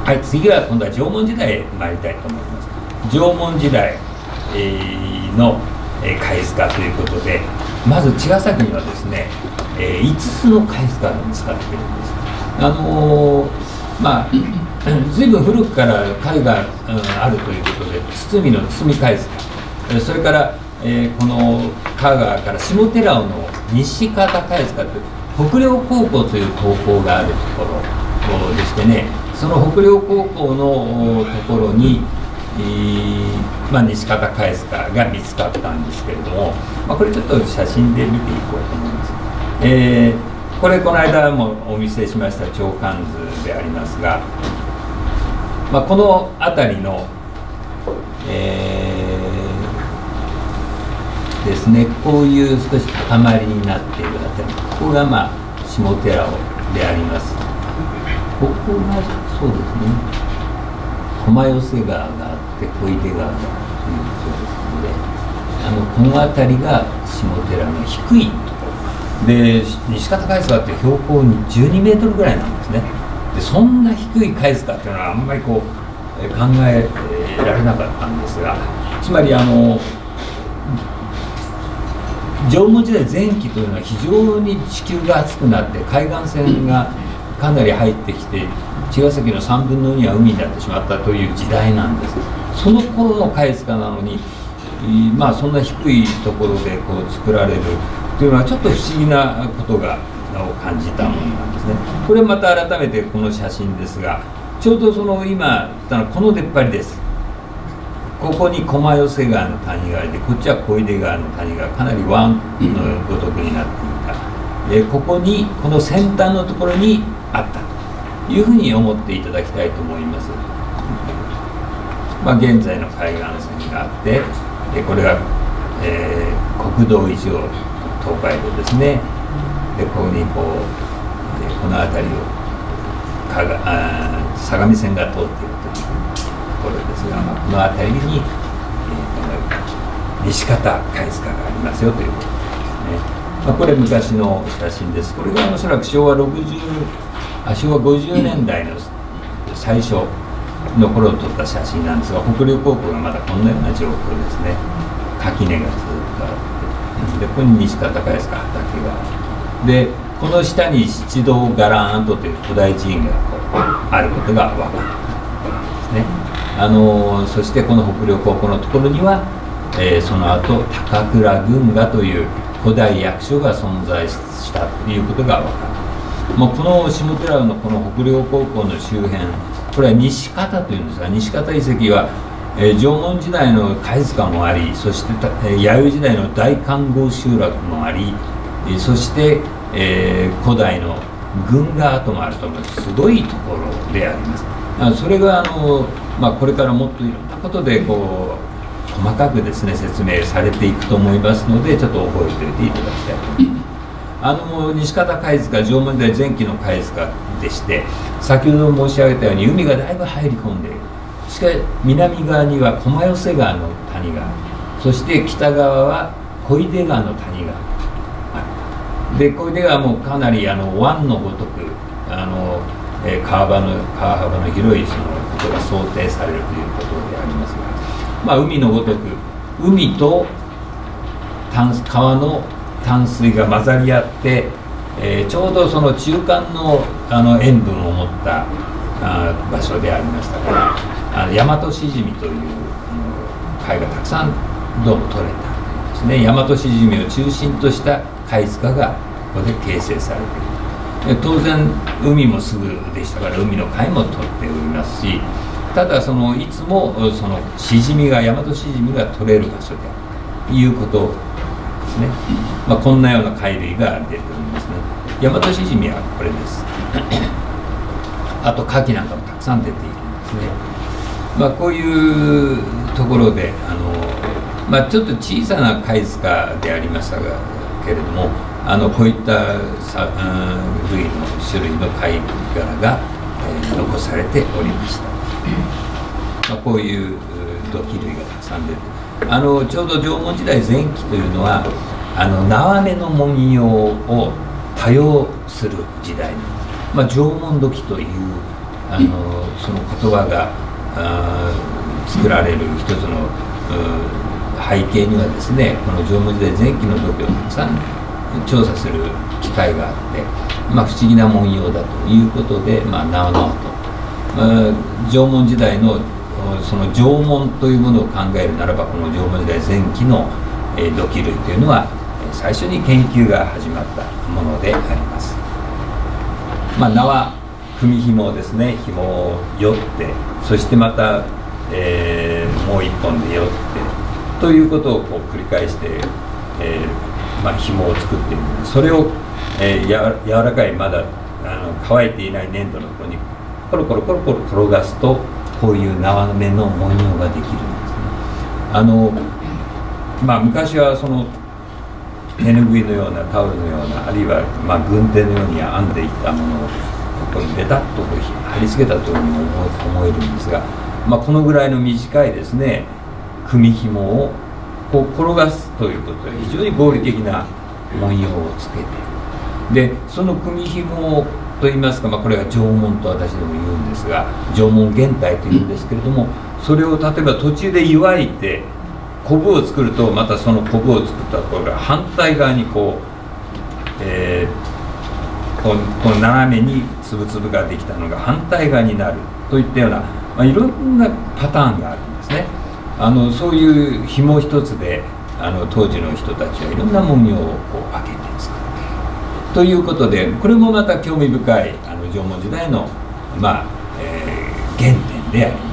B: はい、次は今度は縄文時代へ参りたいと思います。縄文時代、えー、の、えー、貝塚ということで、まず茅ヶ崎にはですね、えー、いつつの貝塚が見つかっているんです。あのー、まあ随分古くから貝が、うん、あるということで、堤の堤貝塚、それから、えー、この香川から下寺尾の西方貝塚という北陵高校という高校があるところでしてね、その北陵高校のところに、えーまあ、西方貝塚が見つかったんですけれども、まあ、これちょっと写真で見ていこうと思います。えー、これこの間もお見せしました長官図でありますが、まあ、この辺りの、えー、ですね、こういう少し塊になっている辺り、ここがまあ下寺尾であります。ここがそうですね、駒寄川があって小出川がというそうですので、あのこの辺りが下寺の低いところで、西方貝塚って標高にじゅうにメートルぐらいなんですね。でそんな低い貝塚っていうのはあんまりこう考えられなかったんですが、つまりあの縄文時代前期というのは非常に地球が熱くなって海岸線がかなり入ってきて、茅ヶ崎のさんぶんのには海になってしまったという時代なんです。その頃の貝塚なのに、まあそんな低いところでこう作られるというのはちょっと不思議なことがを感じたものなんですね。これまた改めてこの写真ですが、ちょうどその今言ったのこの出っ張りです。ここに駒寄川の谷がありで、こっちは小出川の谷がかなり湾のごとくになっていた。でここにこの先端のところにあったというふうに思っていただきたいと思います。まあ、現在の海岸線があって、でこれが、えー、国道一号東海道ですね。でここにこうでこの辺りをかがあ相模線が通っているというところですが、まあ、この辺りに、えー、この西方貝塚がありますよということですね。まあ、これ昔の写真です。これがおそらく昭和ろくじゅうあ昭和ごじゅうねんだいの最初の頃に撮った写真なんですが、北陵高校がまだこんなような状況ですね。垣根がずっとあって、でここに西方貝塚畑がある。でこの下に七道伽藍跡という古代寺院がこうあることが分かったんですね。あのそしてこの北陵高校のところには、えー、その後高倉軍河という古代役所が存在したということが分かった。もうこの下寺のこの北陵高校の周辺、これは西方というんですが、西方遺跡は、えー、縄文時代の貝塚もあり、そして、えー、弥生時代の大環合集落もあり、そして、えー、古代の軍河跡もあると思うすごいところであります。あそれがあの、まあ、これからもっといろんなことでこう細かくですね説明されていくと思いますので、ちょっと覚えておいていただきたいと思います。あの西方貝塚、縄文時代前期の貝塚でして、先ほど申し上げたように海がだいぶ入り込んでいる。しかし南側には駒寄川の谷がある。そして北側は小出川の谷がある。で小出川もかなりあの湾のごとくあの、えー、川幅の川幅の広いそのことが想定されるということでありますが、まあ、海のごとく海と淡川の淡水が混ざり合って、えー、ちょうどその中間の、あの塩分を持ったあ場所でありましたから、あの大和しじみというあの貝がたくさんどうも取れたんですね。大和しじみを中心とした貝塚がここで形成されている。当然海もすぐでしたから海の貝も取っておりますし、ただそのいつもそのしじみが大和しじみが取れる場所であるということですね。まあ、こんなような貝類が出ておりますね。大和しじみはこれです。あと牡蠣なんかもたくさん出ているんですね。まあ、こういうところであの、まあ、ちょっと小さな貝塚でありましたがけれども、あのこういったさ、うん、類の種類の貝殻が、えー、残されておりました。まあ、こういう土器類がたくさん出て、あのちょうど縄文時代前期というのはあの縄目の文様を多用する時代、まあ、縄文土器というあのその言葉があ作られる一つの背景にはですね、この縄文時代前期の土器をたくさん調査する機会があって、まあ、不思議な文様だということで、まあ、なおなおと、まあ、縄文時代のその縄文というものを考えるならば、この縄文時代前期の土器類というのは最初に研究が始まったものであります。まあ、縄組紐ですね、紐をよって、そしてまた、えー、もう一本でよってということをこう繰り返して、えーまあ、紐を作っているので、それを、えー、や柔らかいまだあの乾いていない粘土のところにコロコロコロコロ転がすと、こういう縄目の文様ができるんですね。あのまあ、昔はその手ぬぐいのようなタオルのような、あるいはまあ軍手のように編んでいったものをここにベタッとこう貼り付けたというふうに思えるんですが、まあ、このぐらいの短いですね組紐をこう転がすということで非常に合理的な文様をつけている。でその組紐といいますか、まあ、これが縄文と私ども言うんですが、縄文原体というんですけれども、それを例えば途中で湯わいてコブを作ると、またそのコブを作ったところが反対側にこう、えー、こうこの斜めに粒々ができたのが反対側になるといったような、まあ、いろんなパターンがあるんですね。あのそういう紐一つであの当時の人たちはいろんな文様をこう開けて作るということで、これもまた興味深いあの縄文時代の、まあえー、原点であります。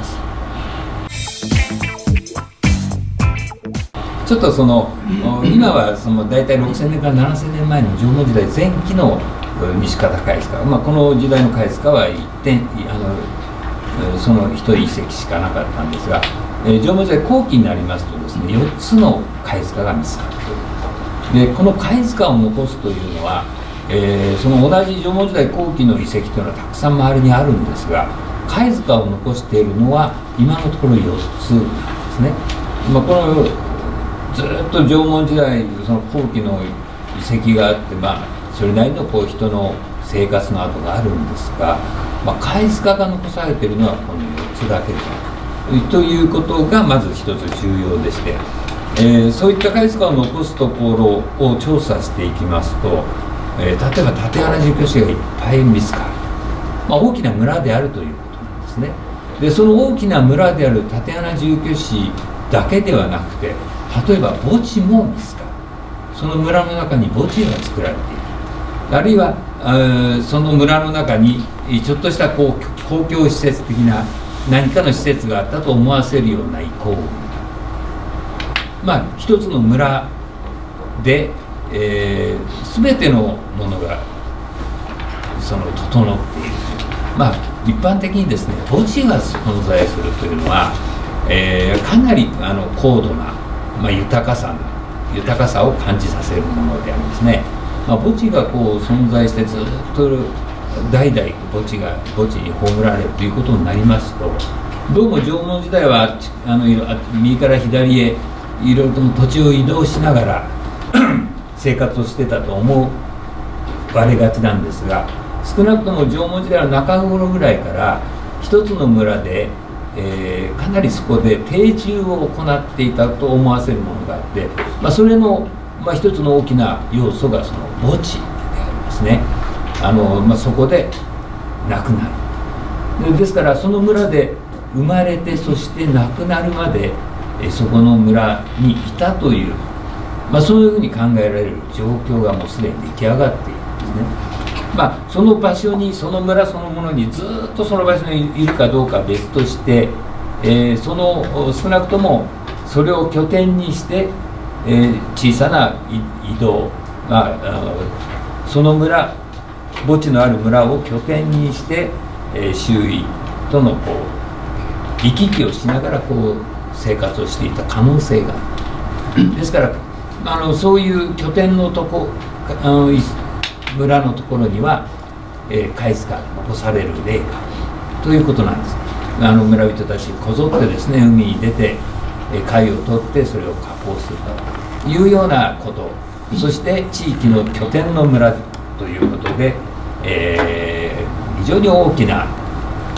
B: ちょっとその今はその大体ろくせんねんからななせんねんまえの縄文時代前期の西方貝塚、まあ、この時代の貝塚は一点あのその一人一隻しかなかったんですが、えー、縄文時代後期になりますとですね、よっつの貝塚が見つかっている。でこの貝塚を残すというのは、えー、その同じ縄文時代後期の遺跡というのはたくさん周りにあるんですが、貝塚を残しているのは今のところよっつなんですね。まあ、このずっと縄文時代その後期の遺跡があって、まあ、それなりのこう人の生活の跡があるんですが、まあ、貝塚が残されているのはこのよっつだけであるということがまず一つ重要でして、えー、そういった貝塚を残すところを調査していきますと、えー、例えば竪穴住居地がいっぱい見つかる、まあ、大きな村であるということなんですね。でその大きな村である竪穴住居地だけではなくて、例えば墓地も見つかる。その村の中に墓地が作られている。あるいはその村の中にちょっとしたこう公共施設的な何かの施設があったと思わせるような遺構群、まあ一つの村で、えー、全てのものがその整っている。まあ一般的にですね、墓地が存在するというのは、えー、かなりあの高度な、まあ、豊かさな豊かさを感じさせるものでありますね。まあ、墓地がこう存在してずっと代々墓地が墓地に葬られるということになりますと、どうも縄文時代はあの右から左へいろいろと土地を移動しながら生活をしてたと思われがちなんですが、少なくとも縄文時代の中頃ぐらいから一つの村で、えー、かなりそこで定住を行っていたと思わせるものがあって、まあ、それの、まあ、一つの大きな要素がその墓地でありますね。あの、まあ、そこで亡くなる。で、ですからその村で生まれて、そして亡くなるまで、えー、そこの村にいたという、まあ、そういうふうに考えられる状況がもうすでに出来上がっているんですね。まあ、その場所に、その村そのものにずっとその場所にいるかどうかは別として、えー、その少なくともそれを拠点にして、えー、小さな移動、まあ、あのその村墓地のある村を拠点にして、えー、周囲とのこう行き来をしながらこう生活をしていた可能性がある。ですからあのそういう拠点のとこあの村のところには、えー、貝塚が残される例があるということなんです。あの村人たちこぞってですね、海に出て、えー、貝を取ってそれを加工するというようなこと、そして地域の拠点の村ということで、えー、非常に大きな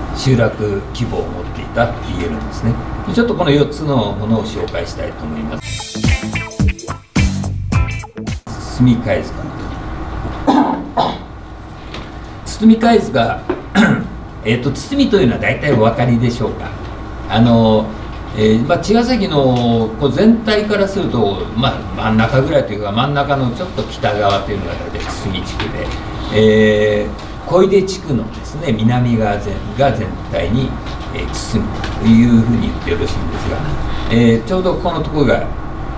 B: 集落規模を持っていたと言えるんですね。ちょっとこのよっつのものを紹介したいと思います。包貝塚包貝塚えっと包というのは大体お分かりでしょうか。あのえーまあ、茅ヶ崎のこう全体からすると、まあ、真ん中ぐらいというか真ん中のちょっと北側というのが大体堤地区で、えー、小出地区のですね南側全が全体に、えー、包むというふうに言ってよろしいんですが、えー、ちょうどこのところが、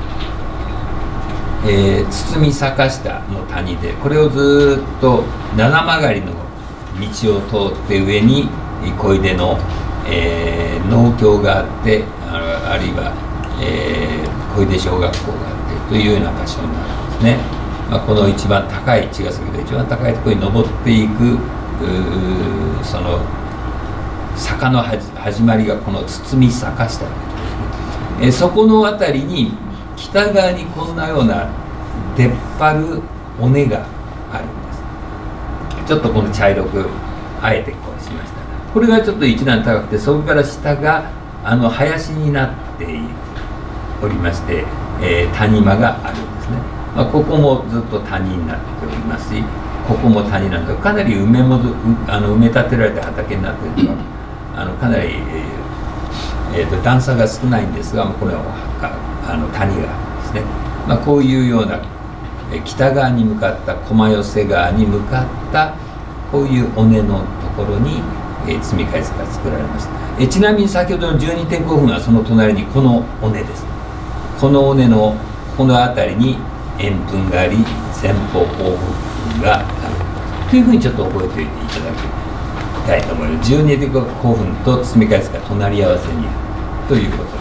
B: えー、堤坂下の谷で、これをずっと七曲りの道を通って上に小出の、えー、農協があって、あるいは、えー、小出小学校があってというような場所になるんですね。まあ、この一番高い茅ヶ崎で一番高いところに登っていくその坂の始まりがこの堤坂下というところですね。えー、そこの辺りに北側にこんなような出っ張る尾根があるんです。ちょっとこの茶色くあえてこうしました。これがちょっと一段高くて、そこから下があの林になっておりまして、えー、谷間があるんですね。まあ、ここもずっと谷になっておりますし、ここも谷なんで、かなり埋めもどあの埋め立てられた畑になっているとあのかなり、えーえー、と段差が少ないんですが、これはあの谷があるんですね。まあ、こういうような北側に向かった駒寄川に向かったこういう尾根のところにえー、積み貝塚が作られました。えー、ちなみに先ほどのじゅうにてんごふんはその隣にこの尾根です。この尾根のこの辺りに円墳があり、前方後墳があるというふうにちょっと覚えておいていただきたいと思います。じゅうにてんごふんと積み貝塚が隣り合わせにあるということです。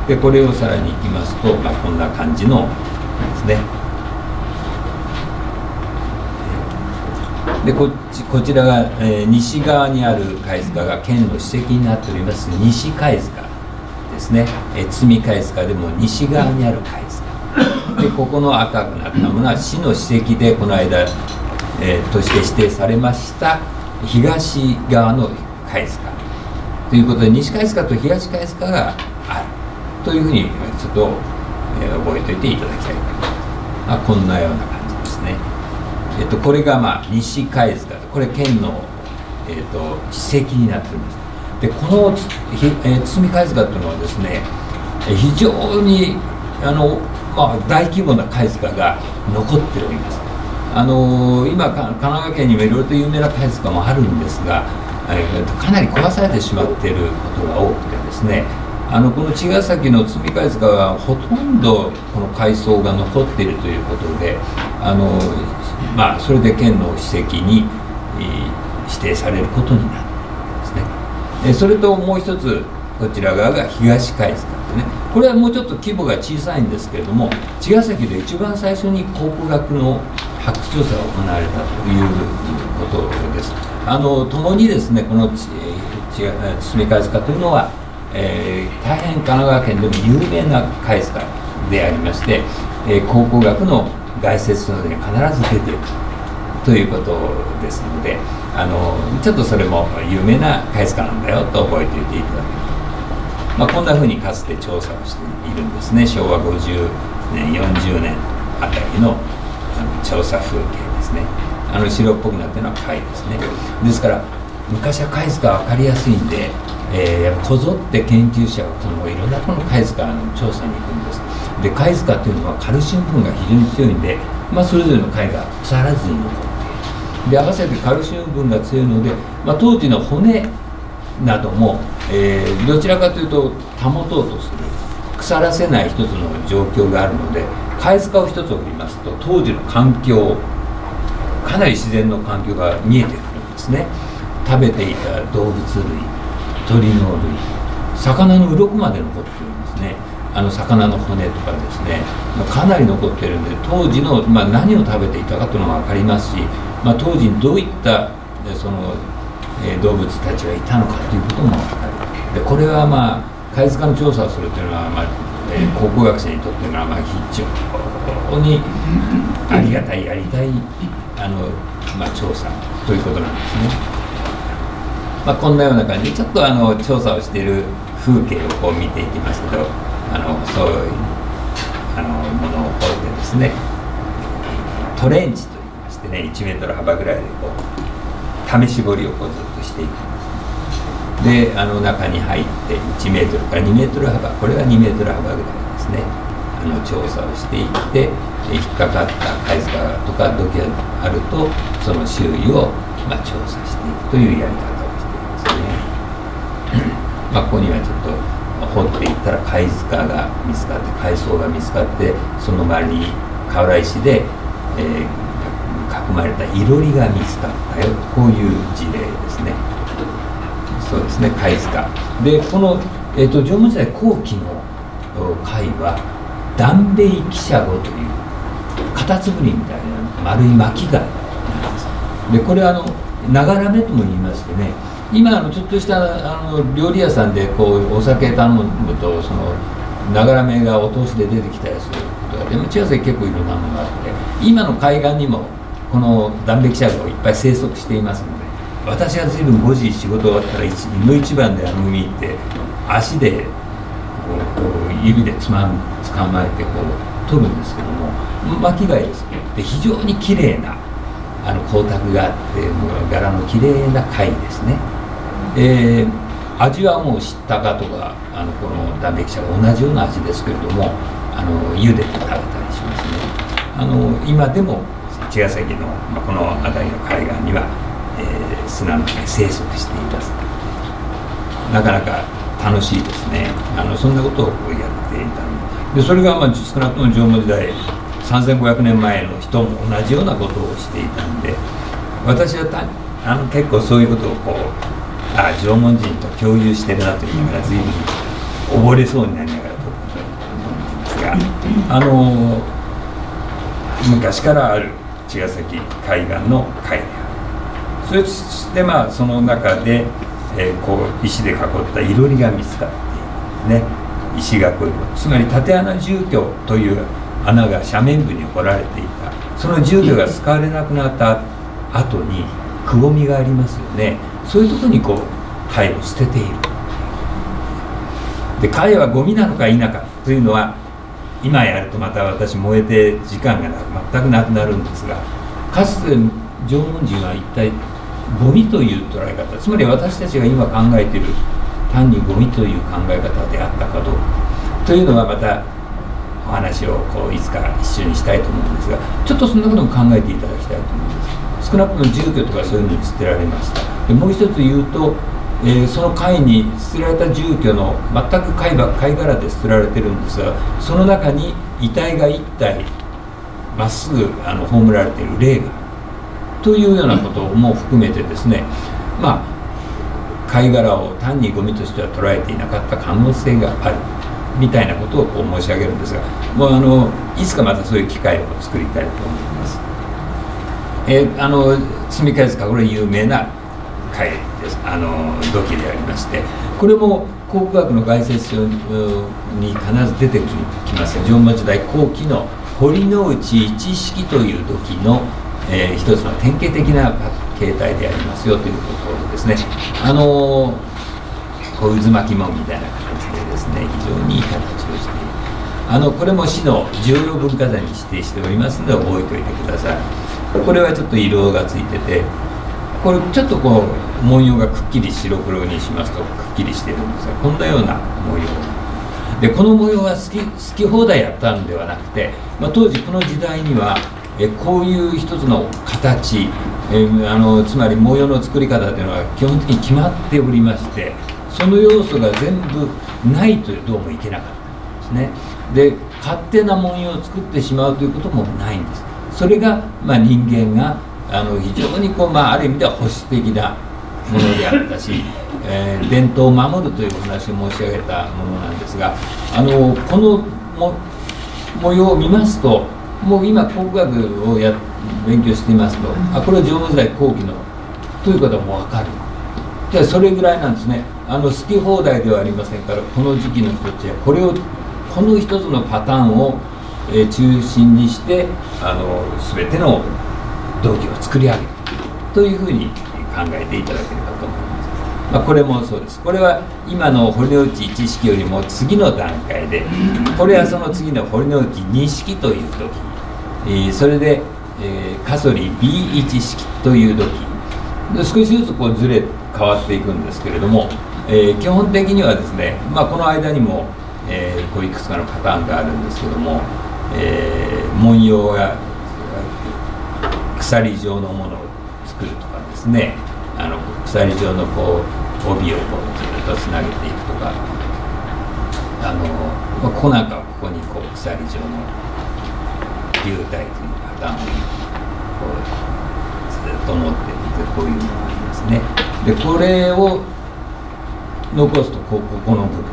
B: でこれをさらにいきますと、まあ、こんな感じのですね。で こ, っちこちらが、えー、西側にある貝塚が県の史跡になっております西貝塚ですね。えー、積貝塚でも西側にある貝塚で、ここの赤くなったものは市の史跡でこの間、えー、として指定されました東側の貝塚ということで、西貝塚と東貝塚があるというふうにちょっと、えー、覚えておいていただきたいと思います。まあ、こんなような感じですね。えっと、これがまあ西貝塚、これ県の、えっと、史跡になっております。でこの堤貝塚というのはですね、非常にあの、まあ、大規模な貝塚が残っております。あの今神奈川県にもいろいろと有名な貝塚もあるんですが、えー、かなり壊されてしまっていることが多くてですね、あのこの茅ヶ崎の堤貝塚はほとんどこの海藻が残っているということで、あのまあ、それで県の史跡に指定されることになるんですね。えそれともう一つこちら側が東貝塚ですね。これはもうちょっと規模が小さいんですけれども、茅ヶ崎で一番最初に考古学の発掘調査が行われたということです。あの共にですね、この堤貝塚というのは、えー、大変神奈川県でも有名な貝塚でありまして、えー、考古学の概説などに必ず出ているということですので、あのちょっとそれも有名な貝塚なんだよと覚えておいていただけると、まあ、こんなふうにかつて調査をしているんですね。しょうわごじゅうねんよんじゅうねんあたり の, あの調査風景ですね。あの白っぽくなってるのは貝ですね。ですから昔は貝塚分かりやすいんで、えー、こぞって研究者がこのいろんなこの貝塚の調査に行くんです。で貝塚っていうのはカルシウム分が非常に強いんで、まあ、それぞれの貝が腐らずに残っている。で合わせてカルシウム分が強いので、まあ、当時の骨なども、えー、どちらかというと保とうとする、腐らせない一つの状況があるので、貝塚を一つ送りますと当時の環境、かなり自然の環境が見えてくるんですね。食べていた動物類、鳥の類、魚の鱗まで残っているんですね。あの魚の骨とかですね、かなり残ってるんで、当時の、まあ、何を食べていたかというのが分かりますし、まあ、当時にどういったその、えー、動物たちがいたのかということも分かる。でこれはまあ貝塚の調査をするというのは、まあえー、考古学者にとってはまあ非常にありがたいやりたいあの、まあ、調査ということなんですね。 まあ、こんなような感じでちょっとあの調査をしている風景をこう見ていきますけど、あのそういうあのものを掘ってですね、トレンチといいましてね、いちメートル幅ぐらいでこう試し掘りをこうずっとしていきます。であの中に入っていちメートルからにメートル幅、これがにメートル幅ぐらいですね、あの調査をしていって、引っかかった貝塚とか土器があるとその周囲をまあ調査していくというやり方をしていますね。まあここにはちょっと掘っていったら貝塚が見つかって、海藻が見つかって、その周りに瓦石で、えー、囲まれたいろりが見つかったよ、こういう事例ですね。そうですね、貝塚で、この、えー、と縄文時代後期の貝は断米汽車碁というカタツムリみたいな丸い巻き貝なんです。でこれはあのながらめとも言いましてね、今あのちょっとしたあの料理屋さんでこうお酒頼むと、そのながらめがお通しで出てきたりすることがあって、茅ヶ崎結構いろんなものがあって、今の海岸にもこの断米汽車碁いっぱい生息していますので、私は随分ごじ仕事終わったらいの一番であの海行って足でこう指でつまむ捕まえてこう取るんですけども、巻き貝です。で非常に綺麗なあの光沢があって、もう柄の綺麗な貝ですね。で味はもう知ったかとかあのこの断米汽車が同じような味ですけれども、あの茹でて食べたりしますね。あの今でも茅ヶ崎の、まあ、この辺りの海岸には、えー、砂の中に生息しています。なかなか楽しいですね。あのそんなことをこうやっていたので、それがまあ少なくとも縄文時代さんぜんごひゃくねんまえの人も同じようなことをしていたんで、私はたあの結構そういうことをこうあ縄文人と共有してるなというのが随分溺れそうになりながらと思うんですが、あの昔からある茅ヶ崎海岸の貝である。そしてまあその中で、えー、こう石で囲ったいろりが見つかっているね、石囲いを、つまり縦穴住居という穴が斜面部に掘られていた。その住居が使われなくなった後にくぼみがありますよね。そういうところにこう貝を捨てている。で貝はゴミなのか否かというのは今やるとまた私燃えて時間が全くなくなるんですが、かつて縄文人は一体ゴミという捉え方、つまり私たちが今考えている単にゴミという考え方であったかどうかというのはまたお話をこういつか一緒にしたいと思うんですが、ちょっとそんなことも考えていただきたいと思います。少なくとも住居とかそういうのに捨てられました。でもう一つ言うと、えー、その貝に捨てられた住居の全く貝ば貝殻で捨てられてるんですが、その中に遺体が一体まっすぐあの葬られている霊がというようなことも含めてですね、まあ貝殻を単にゴミとしては捉えていなかった可能性があるみたいなことをこう申し上げるんですが、もうあのいつかまたそういう機会を作りたいと思います。えー、あの積貝塚、これ有名な貝です。あの土器でありまして、これも考古学の概説書に必ず出てきますが、縄文時代後期の堀之内一式という土器の、えー、一つの典型的な形態でありますよということですね。あのこう渦巻き門みたいな形でですね、非常にいい形をしている。あのこれも市の重要文化財に指定しておりますので覚えておいてください。これはちょっと色がついてて、これちょっとこう文様がくっきり白黒にしますとくっきりしてるんですが、こんなような模様で、この模様は好き好き放題やったんではなくて、まあ、当時この時代にはえこういう一つの形、えあのつまり模様の作り方というのは基本的に決まっておりまして、その要素が全部ないとどうもいけなかったんですね。で勝手な文様を作ってしまうということもないんです。それが、まあ、人間があの非常にこう、まあ、ある意味では保守的なものであったし、えー、伝統を守るというお話を申し上げたものなんですが、あのこのも模様を見ますと、もう今考古学をや勉強していますと、あこれは縄文時代後期のということはもう分かる。じゃあそれぐらいなんですね。あの好き放題ではありませんから、この時期の人たちはこれをこの一つのパターンを、えー、中心にしてあの全ての土器を作り上げるというふうに考えていただければと思います。 まあ、これもそうです。これは今の堀之内いち式よりも次の段階で、これはその次の堀之内に式という土器、えー、それで、えー、カソリ ビーいち 式という土器で、少しずつこうずれ変わっていくんですけれども、えー、基本的にはですね、まあ、この間にも、えー、こういくつかのパターンがあるんですけども、えー、文様や鎖状のものを作るとかですね、あの鎖状のこう帯をこうずっとつなげていくとか、あのここなんかはここにこう鎖状の流体というパターンをこうずっと持っていて、こういうのがありますね。でこれを残すとこうここの部分、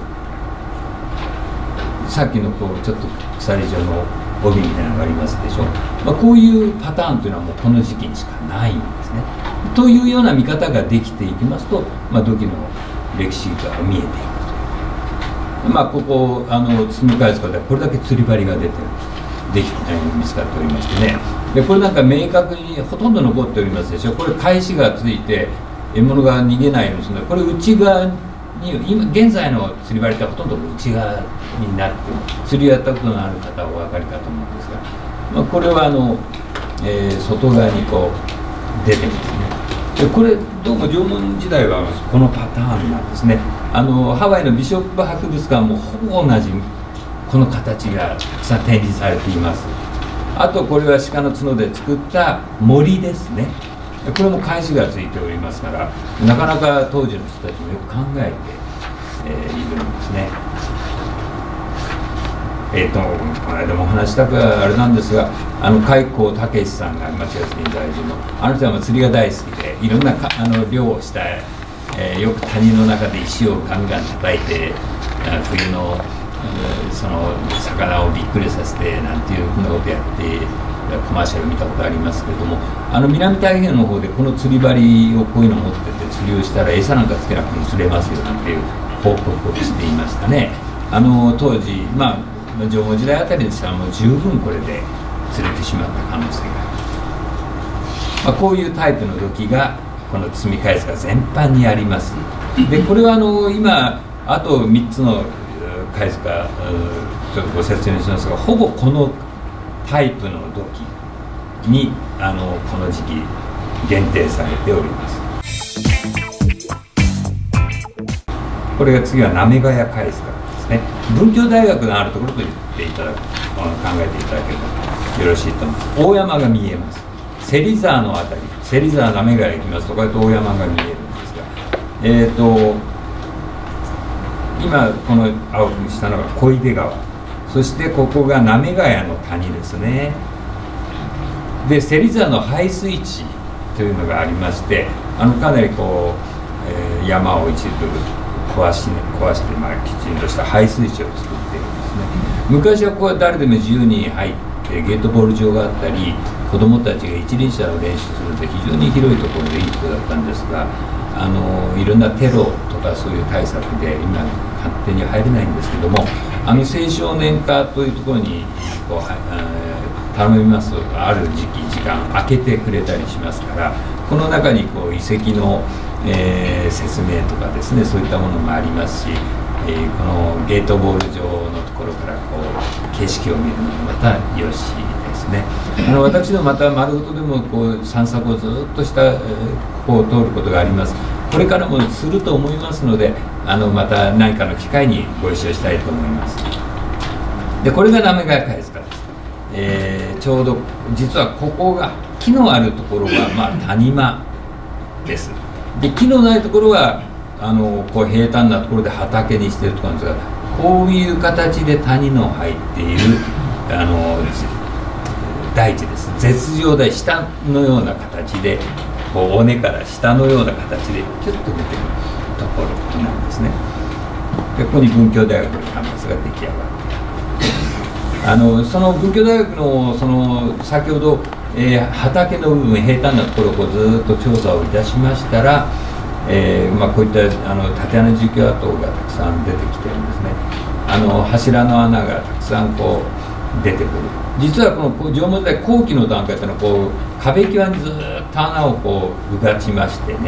B: さっきのこうちょっと鎖状の帯みたいなのがありますでしょ、まあ、こういうパターンというのはもうこの時期にしかないんですね。というような見方ができていきますと、まあ、土器の歴史が見えていくという、まあ、ここあの積み返すことでこれだけ釣り針が出てるできて見つかっておりましてね、でこれなんか明確にほとんど残っておりますでしょ。これ返しがついて獲物が逃げないようにするので、これ内側に今現在の釣り針ってほとんど内側になって釣りやったことのある方はお分かりかと思うんですが、まあ、これはあの、えー、外側にこう出てますね。でこれどうも縄文時代はこのパターンなんですね。あのハワイのビショップ博物館もほぼ同じこの形がたくさん展示されています。あとこれは鹿の角で作った森ですね。これも返しがついておりますから、なかなか当時の人たちもよく考えて、えー、いるんですね。えーとこの間もお話したくはあれなんですが、あの開口武さんが町安に在住のあの人は釣りが大好きで、いろんなかあの漁をした、えー、よく谷の中で石をガンガン叩いて冬の、えー、その魚をびっくりさせてなんていうふうなことやってコマーシャル見たことありますけれども、あの南太平洋の方でこの釣り針をこういうのを持ってて釣りをしたら餌なんかつけなくても釣れますよなんていう報告をしていましたね。あの当時まあ縄文時代あたりでしたらもう十分これで釣れてしまった可能性があります。まあ、こういうタイプの土器がこの積み返すが全般にあります。でこれはあの今あとみっつの返すかちょっとご説明しますが、ほぼこのタイプの土器にあのこの時期限定されております。これが次は滑ヶ谷返すかですね。文教大学のあるところと言っていただく、考えていただければよろしいと思います。大山が見えます。芹沢のあたり、芹沢滑ヶ谷行きますとこうやって大山が見えるんですが、えっと今この青くしたのが小出川、そしてここが滑ヶ谷の谷ですね。で芹沢の排水池というのがありまして、あのかなりこう、えー、山を一部壊し、ね、壊して、まあ、きちんとした排水池を作っているんですね。昔はここは誰でも自由に入ってゲートボール場があったり、子どもたちが一輪車を練習するので非常に広いところでいいところだったんですが、あのいろんなテロとかそういう対策で今勝手に入れないんですけども、あの青少年課というところにこう、えー、頼みますとある時期時間空けてくれたりしますから、この中にこう遺跡の、えー、説明とかですね、そういったものもありますし、えー、このゲートボール場のところからこう景色を見るのもまたよしですね。あの私のまた丸ごとでもこう散策をずっとした、えー、ここを通ることがあります。これからもすると思いますので、あのまた何かの機会にご一緒したいと思います。でこれが滑ヶ谷返すかです、えー、ちょうど実はここが木のあるところはまあ谷間です。で木のないところはあのこう平坦なところで畑にしているところなんですが、こういう形で谷の入っているあの大地です。絶状大、下のような形でこう尾根から下のような形でキュッと出てくるところなんですね。でここに文教大学のキャンパスが出来上がる。あのその文教大学のその先ほど、えー、畑の部分平坦なところをこうずっと調査をいたしましたら、えーまあ、こういったあの縦穴住居跡がたくさん出てきてるんですね。あの柱の穴がたくさんこう出てくる。実はこの縄文時代後期の段階というのはこう壁際にずっと穴をこううがちましてね、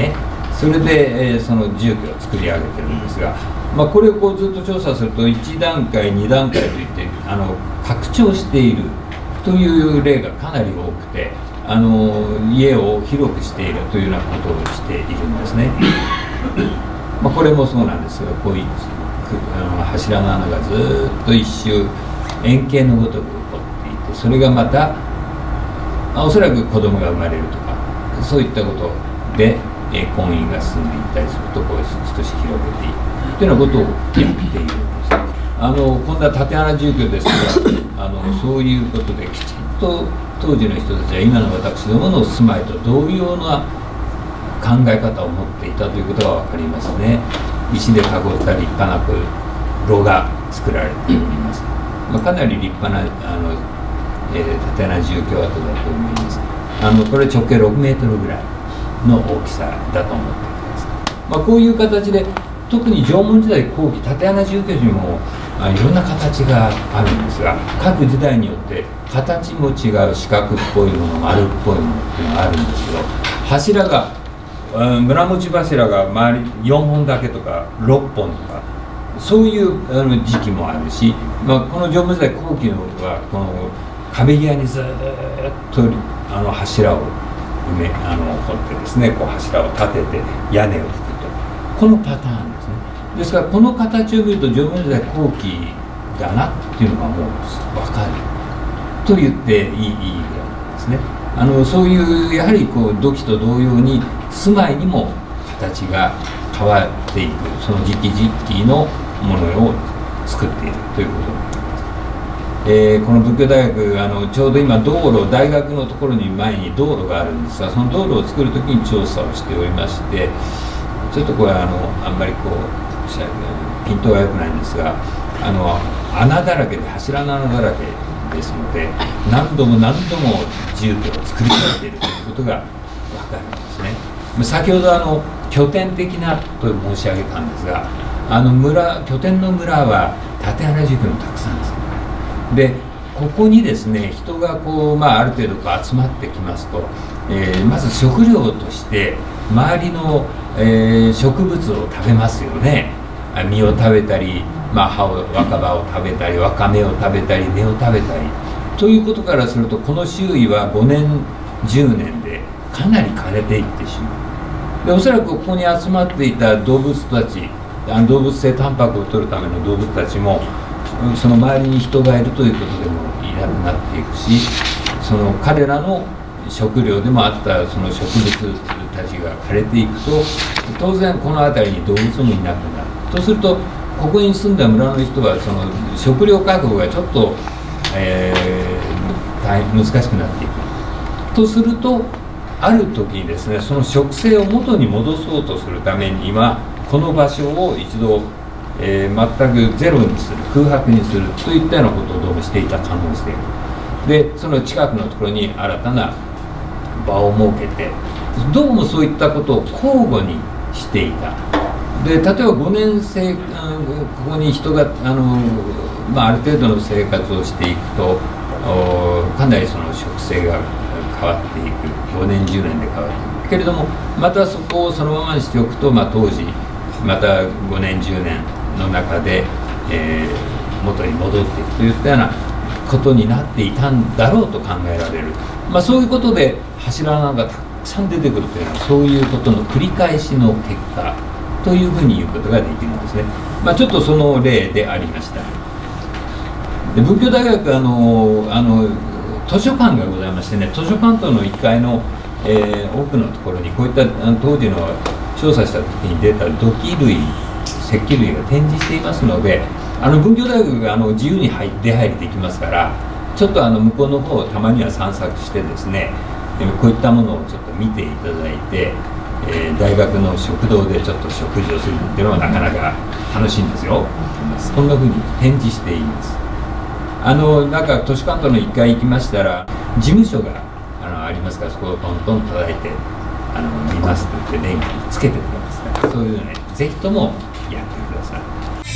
B: それで、えー、その住居を作り上げてるんですが、まあ、これをこうずっと調査するといち段階に段階といってあの拡張しているという例がかなり多くて、あの家を広くしているというようなことをしているんですね。まあこれもそうなんですが、こういうあの柱の穴がずっと一周円形のごとく起こっていて、それがまたおそらく子供が生まれるとかそういったことで、えー、婚姻が進んでいったりするとこう少し広げていくというようなことをやっているんです。あの今度は縦穴住居ですが、あのそういうことできちんと当時の人たちは今の私どもの住まいと同様な考え方を持っていたということが分かりますね。石で囲った立派なこう炉が作られております。まあ、かなり立派なあの、えー、縦穴住居跡だと思います。あのこれ直径ろくメートルぐらいの大きさだと思ってください。まあ、こういう形で特に縄文時代後期縦穴住居にもあいろんな形があるんですが、各時代によって形も違う四角っぽいもの丸っぽいものっていうのがあるんですけど、柱が、うん、村持ち柱が周りよんほんだけとかろっぽんとかそういうあの時期もあるし、まあ、この縄文時代後期のはこの壁際にずっとあの柱を埋めあの掘ってですね、こう柱を立てて屋根を吹くと、このパターンですね。ですからこの形を見ると縄文時代後期だなっていうのがもう分かると言っていいいいぐらいなんですね。あのそういうやはりこう土器と同様に住まいにも形が変わっていく、その時期時期のものを作っているということになります。えー、この仏教大学あのちょうど今道路大学のところに前に道路があるんですが、その道路を作る時に調査をしておりまして、ちょっとこれあのあんまりこうピントが良くないんですが、あの穴だらけで柱の穴だらけですので、何度も何度も住居を作り変えているということが分かるんですね。先ほどあの拠点的なと申し上げたんですが、あの村拠点の村は縦穴住居もたくさんです。でここにですね人がこう、まあ、ある程度こう集まってきますと、えー、まず食料として周りの、えー、植物を食べますよね。実を食べたり、まあ、葉を若葉を食べたりわかめを食べたり根を食べたりということからすると、この周囲はごねんじゅうねんでかなり枯れていってしまう。でおそらくここに集まっていた動物たち、動物性タンパクを取るための動物たちもその周りに人がいるということでもいなくなっていくし、その彼らの食料でもあったその植物たちが枯れていくと、当然この辺りに動物もいなくなる。とするとここに住んだ村の人はその食料確保がちょっと、えー、大変難しくなっていく。とするとある時にですね、その植生を元に戻そうとするためにはこの場所を一度、えー、全くゼロにする、空白にするといったようなことをどうもしていた可能性で、その近くのところに新たな場を設けて、どうもそういったことを交互にしていた。で例えばごねん生、ここに人があの、まあ、ある程度の生活をしていくとかなりその植生が変わっていく、ごねんじゅうねんで変わっていくけれども、またそこをそのままにしておくと、まあ、当時またごねんじゅうねんの中で、えー、元に戻っていくといったようなことになっていたんだろうと考えられる。まあ、そういうことで柱の穴がたくさん出てくるというのはそういうことの繰り返しの結果というふうに言うことができるんですね。まあ、ちょっとその例でありました。で仏教大学あのあの図書館がございましてね、図書館とのいっかいの、えー、奥のところにこういった当時の調査した時に出た土器類石器類が展示していますので、あの文教大学があの自由に入出入りできますから、ちょっとあの向こうの方をたまには散策してですね、こういったものをちょっと見ていただいて、えー、大学の食堂でちょっと食事をするっていうのはなかなか楽しいんですよ。こんなふうに展示しています。あのなんか図書館とのいっかい行きましたら事務所があのありますから、そこをトントン叩いてあの見ますと言って電気につけてくれますから、そういうのねぜひともやってください。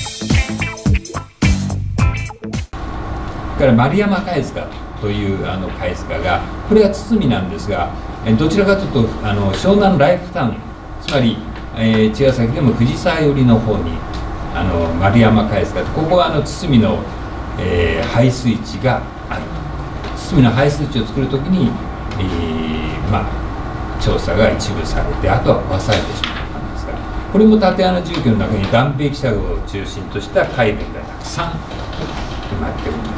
B: それから丸山貝塚というあの貝塚が、これは堤なんですが、どちらかというとあの湘南ライフタウン、 つまり、えー、茅ヶ崎でも藤沢寄りの方にあの丸山海津が、ここはあの堤の、えー、排水池があると。堤の排水池を作るときに、えー、まあ調査が一部されて、あとは壊されてしまったんですが、これも竪穴住居の中に断壁斜壕を中心とした海面がたくさん埋まっておりました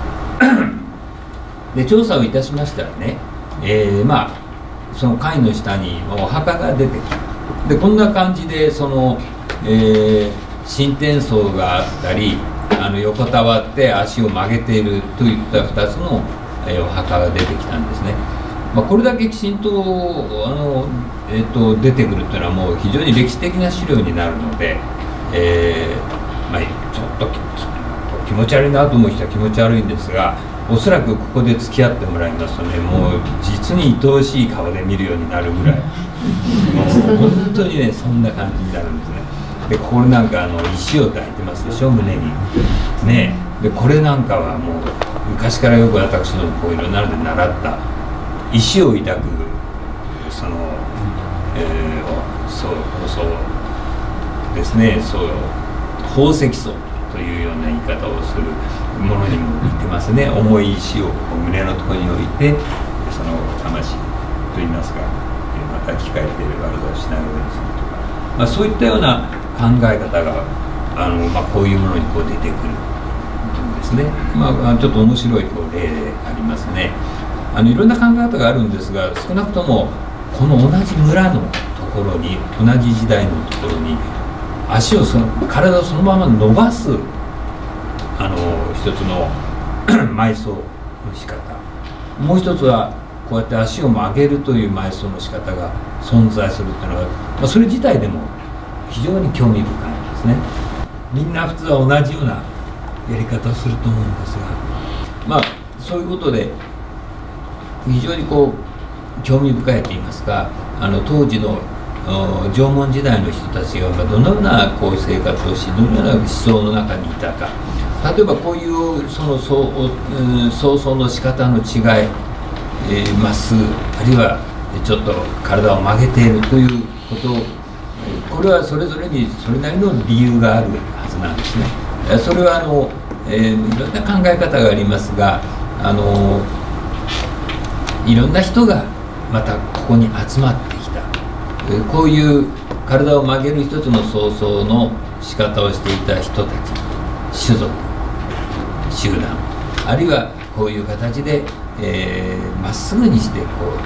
B: 。で調査をいたしましたらね、えー、まあその貝の下にお墓が出てきた。でこんな感じでその、えー、新天層があったり、あの横たわって足を曲げているといったふたつの、えー、お墓が出てきたんですね。まあ、これだけきちんとあの、えー、と出てくるというのはもう非常に歴史的な資料になるので、えーまあ、ちょっと気持ち悪いなと思う人は気持ち悪いんですが、おそらくここで付き合ってもらいますとね、もう実に愛おしい顔で見るようになるぐらい、もう本当にねそんな感じになるんですね。でこれなんかあの石を抱いてますでしょ、胸にね。でこれなんかはもう昔からよく私のこういろんなので習った石を抱くその、えー、そうそうですね、そう宝石層というような言い方をするものにも似てますね。重い石を胸のところに置いて、その魂といいますか、また機械で悪さをしないようにするとか、まあ、そういったような考え方があの、まあ、こういうものにこう出てくるんですね。まあ、ちょっと面白いこう例でありますね。あのいろんな考え方があるんですが、少なくともこの同じ村のところに、同じ時代のところに足をその体をそのまま伸ばすあの一つの埋葬の仕方、もう一つはこうやって足を曲げるという埋葬の仕方が存在するというのは、まあ、それ自体でも非常に興味深いんですね。みんな普通は同じようなやり方をすると思うんですが、まあそういうことで非常にこう興味深いといいますか、あの当時の縄文時代の人たちがどのようなこう生活をし、どのような思想の中にいたか、例えばこういうその葬送の仕方の違い、えー、まっすぐあるいはちょっと体を曲げているということを、これはそれぞれにそれなりの理由があるはずなんですね。それはあの、えー、いろんな考え方がありますが、あのいろんな人がまたここに集まってきた、こういう体を曲げる一つの葬送の仕方をしていた人たち、種族、集団、あるいはこういう形でま、えー、っすぐにしてこう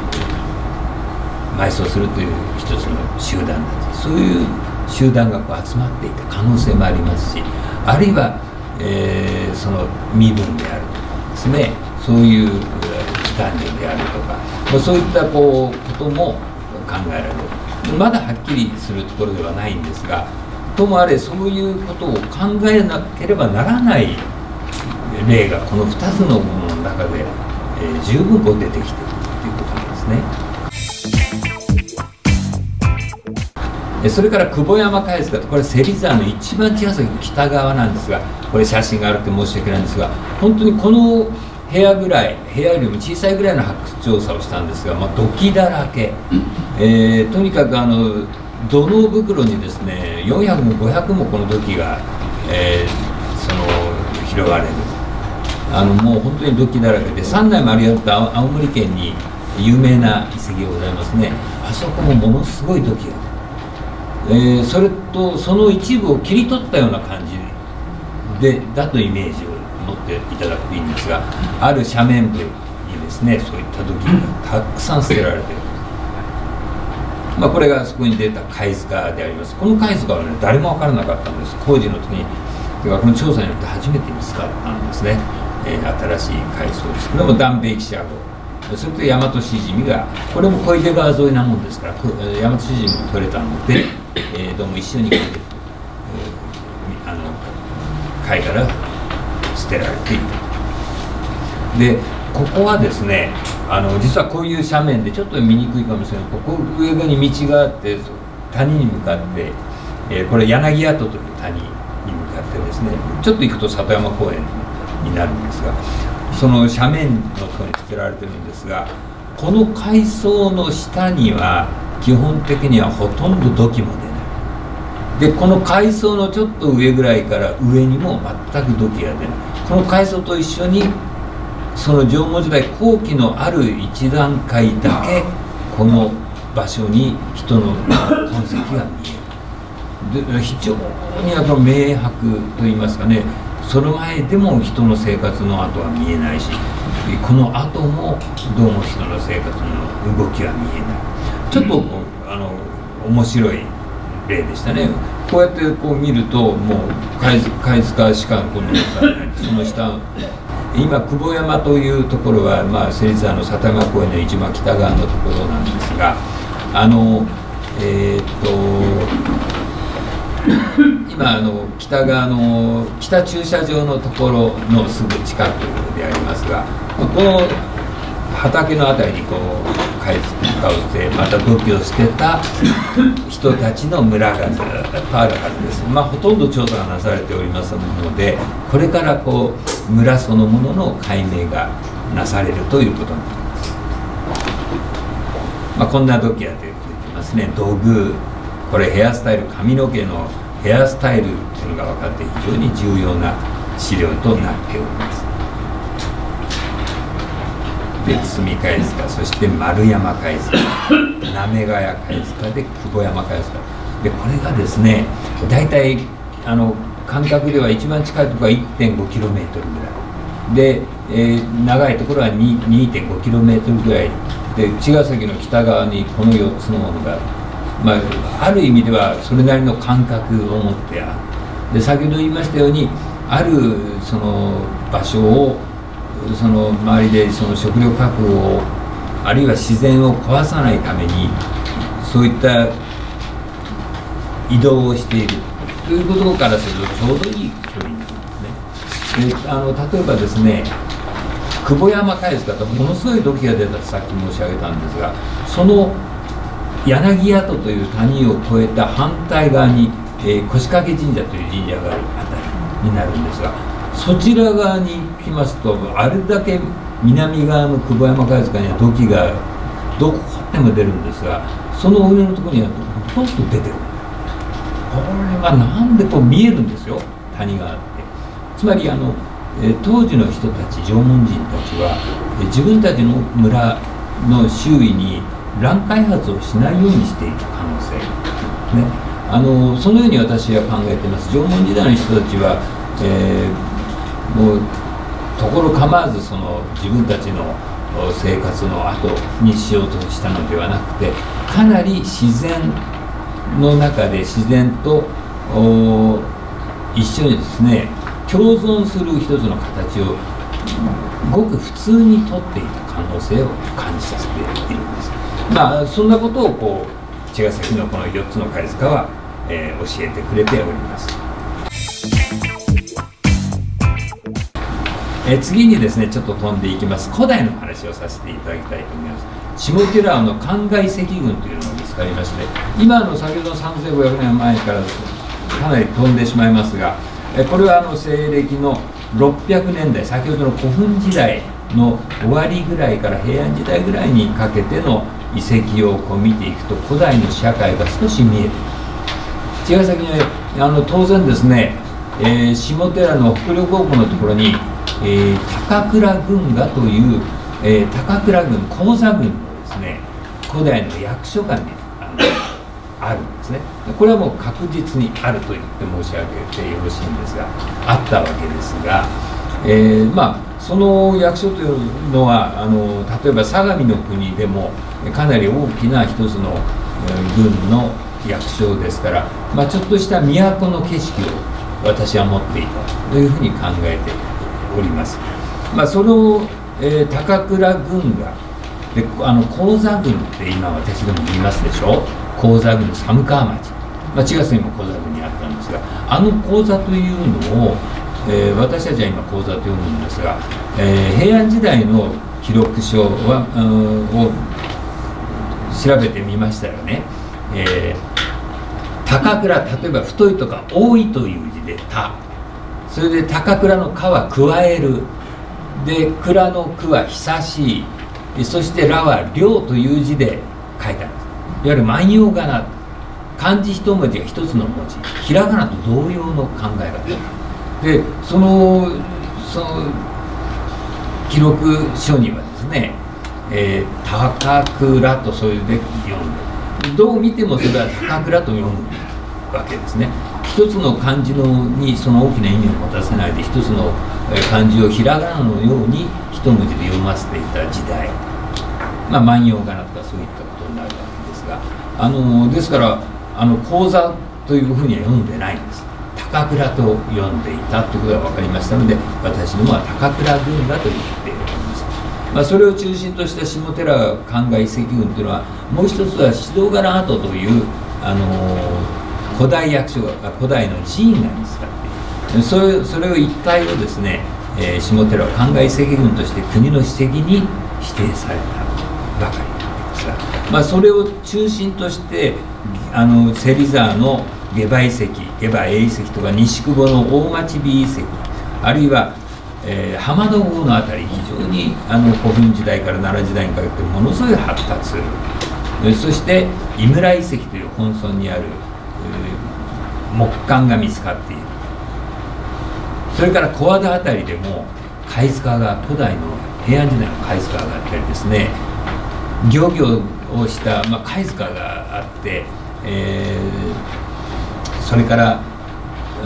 B: 埋葬するという一つの集団たち、そういう集団がこう集まっていた可能性もありますし、あるいは、えー、その身分であるとかですね、そういう男女であるとか、まあ、そういったこうことも考えられる。まだはっきりするところではないんですが、ともあれそういうことを考えなければならない例がこのふたつのものの中で、えー、十分こう出てきているということなんですね。それから久保山海津が、これ芹沢の一番茅ヶ崎の北側なんですが、これ写真があるって申し訳ないんですが、本当にこの部屋ぐらい、部屋よりも小さいぐらいの発掘調査をしたんですが、まあ、土器だらけ、えー、とにかくあの土の袋にですねよんひゃくもごひゃくもこの土器が、えー、その広がれる、あのもう本当に土器だらけで、三内丸山って青森県に有名な遺跡がございますね。あそこもものすごい土器が、えー、それとその一部を切り取ったような感じでだとイメージを持っていただくといいんですが、ある斜面部にですねそういった土器がたくさん捨てられている、まあ、これがそこに出た貝塚であります。この貝塚はね誰も分からなかったんです。工事の時にこの調査によって初めて見つかったんですね、えー、新しい海藻です。これも断壁斜壕、それと大和しじみが、これも小出川沿いなもんですから、大和しじみも取れたので、えー、どうも一緒にこう、えー、あの貝から捨てられていた。でここはですね、あの実はこういう斜面でちょっと見にくいかもしれない、ここ上側に道があって谷に向かって、えー、これ柳跡という谷に向かってですね、ちょっと行くと里山公園になるんですが、その斜面のところに捨てられてるんですが、 この階層の下には基本的にはほとんど土器も出ないで、この階層のちょっと上ぐらいから上にも全く土器が出ない。この階層と一緒にその縄文時代後期のある一段階だけこの場所に人の痕跡が見える。で非常にあの明白といいますかね、その前でも人の生活の跡は見えないし、この後もどうも人の生活の動きは見えない。ちょっとあの面白い例でしたね。こうやってこう見るともう貝塚士官このその下、今久保山というところは、まあ、芹沢の佐田公園の一番北側のところなんですが、あのえー、っと今あの北側の北駐車場のところのすぐ近くでありますが、この畑のあたりにこう貝塚をしてまた土器を捨てた人たちの村がずっとあるはずです。まあほとんど調査がなされておりますので、これからこう村そのものの解明がなされるということになります。まあ、こんな土器が出てきますね。土偶、これヘアスタイル、髪の毛のヘアスタイルというのが分かって非常に重要な資料となっております。で堤貝塚、そして丸山貝塚、滑ヶ谷貝塚で久保山貝塚で、これがですね大体あの間隔では一番近いところは いってんごキロメートル ぐらいで、えー、長いところは にてんごキロメートル ぐらいで、茅ヶ崎の北側にこのよっつのものがある、まあ、ある意味ではそれなりの間隔を持ってある。で先ほど言いましたように、あるその場所をその周りでその食料確保をあるいは自然を壊さないためにそういった移動をしているということからするとちょうどいい距離になるんですね。であの例えばですね、久保山貝塚とものすごい土器が出たとさっき申し上げたんですが、その柳跡という谷を越えた反対側に、えー、腰掛神社という神社があるあたりになるんですが、そちら側に行きますと、あれだけ南側の久保山貝塚には土器がどこでも出るんですが、その上のところにはほとんど出てこない。これはなんでこう見えるんですよ、谷があって。つまりあの、えー、当時の人たち、縄文人たちは、えー、自分たちの村の周囲に乱開発をしないようにしていた可能性ね。あのそのように私は考えています。縄文時代の人たちは、えーもうところ構わずその自分たちの生活の後にしようとしたのではなくて、かなり自然の中で自然と一緒にですね共存する一つの形をごく普通にとっていた可能性を感じさせているんです。まあそんなことをこう茅ヶ崎のこのよっつの貝塚は、えー、教えてくれております。え次にですねちょっと飛んでいきます。古代の話をさせていただきたいと思います。下寺の灌漑石群というのが見つかりまして、今の先ほどのさんぜんごひゃくねんまえからかなり飛んでしまいますが、えこれはあの西暦のろっぴゃくねんだい、先ほどの古墳時代の終わりぐらいから平安時代ぐらいにかけての遺跡をこう見ていくと、古代の社会が少し見えて茅ヶ崎にあの当然ですね、えー、下寺の北陵高校のところにえー、高倉軍河という、えー、高倉軍高座軍のですね古代の役所がね あ, のあるんですね。これはもう確実にあると言って申し上げてよろしいんですが、あったわけですが、えー、まあその役所というのはあの例えば相模の国でもかなり大きな一つの、えー、軍の役所ですから、まあ、ちょっとした都の景色を私は持っていたというふうに考えております。まあ、その、えー、高倉軍河であの高座軍って今私でも言いますでしょ。高座軍の寒川町、まあ、茅ヶ崎にも高座軍にあったんですが、あの高座というのを、えー、私たちは今高座と呼ぶんですが、えー、平安時代の記録書はを調べてみましたらね、えー、高倉、例えば太いとか多いという字で「た」、それで高倉の「か」は加える、で蔵の「く」は久しい、 そして「ら」は「量」という字で書いてあるんです。いわゆる万葉仮名、漢字一文字が一つの文字、ひらがなと同様の考え方で、そのその記録書にはですね「えー、高倉」とそういうで読んで、どう見てもそれは高倉と読むわけですね。一つの漢字のにその大きな意味を持たせないで、一つの漢字をひらがなのように一文字で読ませていた時代、まあ、万葉仮名とかそういったことになるわけですが、あのですからあの講座というふうには読んでないんです。高倉と読んでいたということが分かりましたので、私どもは高倉軍がと言っております。まあ、それを中心とした下寺灌漑遺跡群というのは、もう一つは宍戸伽藍跡というあの古代役所が古代の寺院が見つかっている。それそれを一帯をですね、えー、下寺灌漑遺跡群として国の史跡に指定されたばかりなんですが、まあ、それを中心としてあの芹沢の下馬遺跡、下馬 A 遺跡とか西久保の大町 B 遺跡、あるいは、えー、浜の郷の辺り、非常にあの古墳時代から奈良時代にかけてものすごい発達する。そして井村遺跡という本村にある、えー、木簡が見つかっている。それから小和田辺りでも貝塚が、古代の平安時代の貝塚があったりですね、漁業をした、まあ、貝塚があって、えー、それから、うん、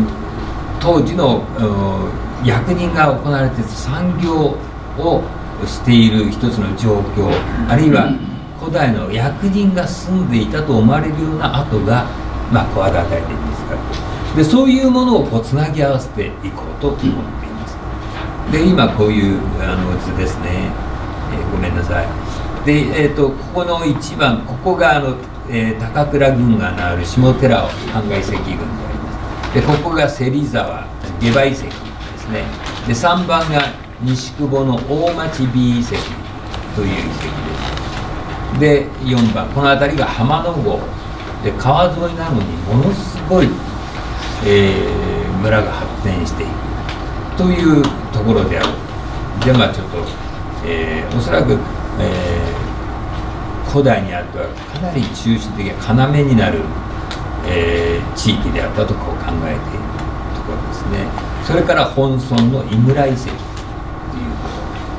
B: 当時の、うん、役人が行われている産業をしている一つの状況、あるいは古代の役人が住んでいたと思われるような跡が、まあ、小和田辺りで見つかる。でそういうものをこうつなぎ合わせていこうと思っています。で今こういうあの図ですね、えー、ごめんなさい。で、えー、とここの一番、ここがあの、えー、高倉軍がのある下寺を灌漑遺跡群であります。でここが芹沢下馬遺跡ですね。でさんばんが西久保の大町 B 遺跡という遺跡です。でよんばん、この辺りが浜の郷で、川沿いなのにものすごい、えー、村が発展しているというところである。でまあちょっと、えー、おそらく、えー、古代にあってはかなり中心的な要になる、えー、地域であったとこう考えているところですね。それから本村の井村遺跡ということ、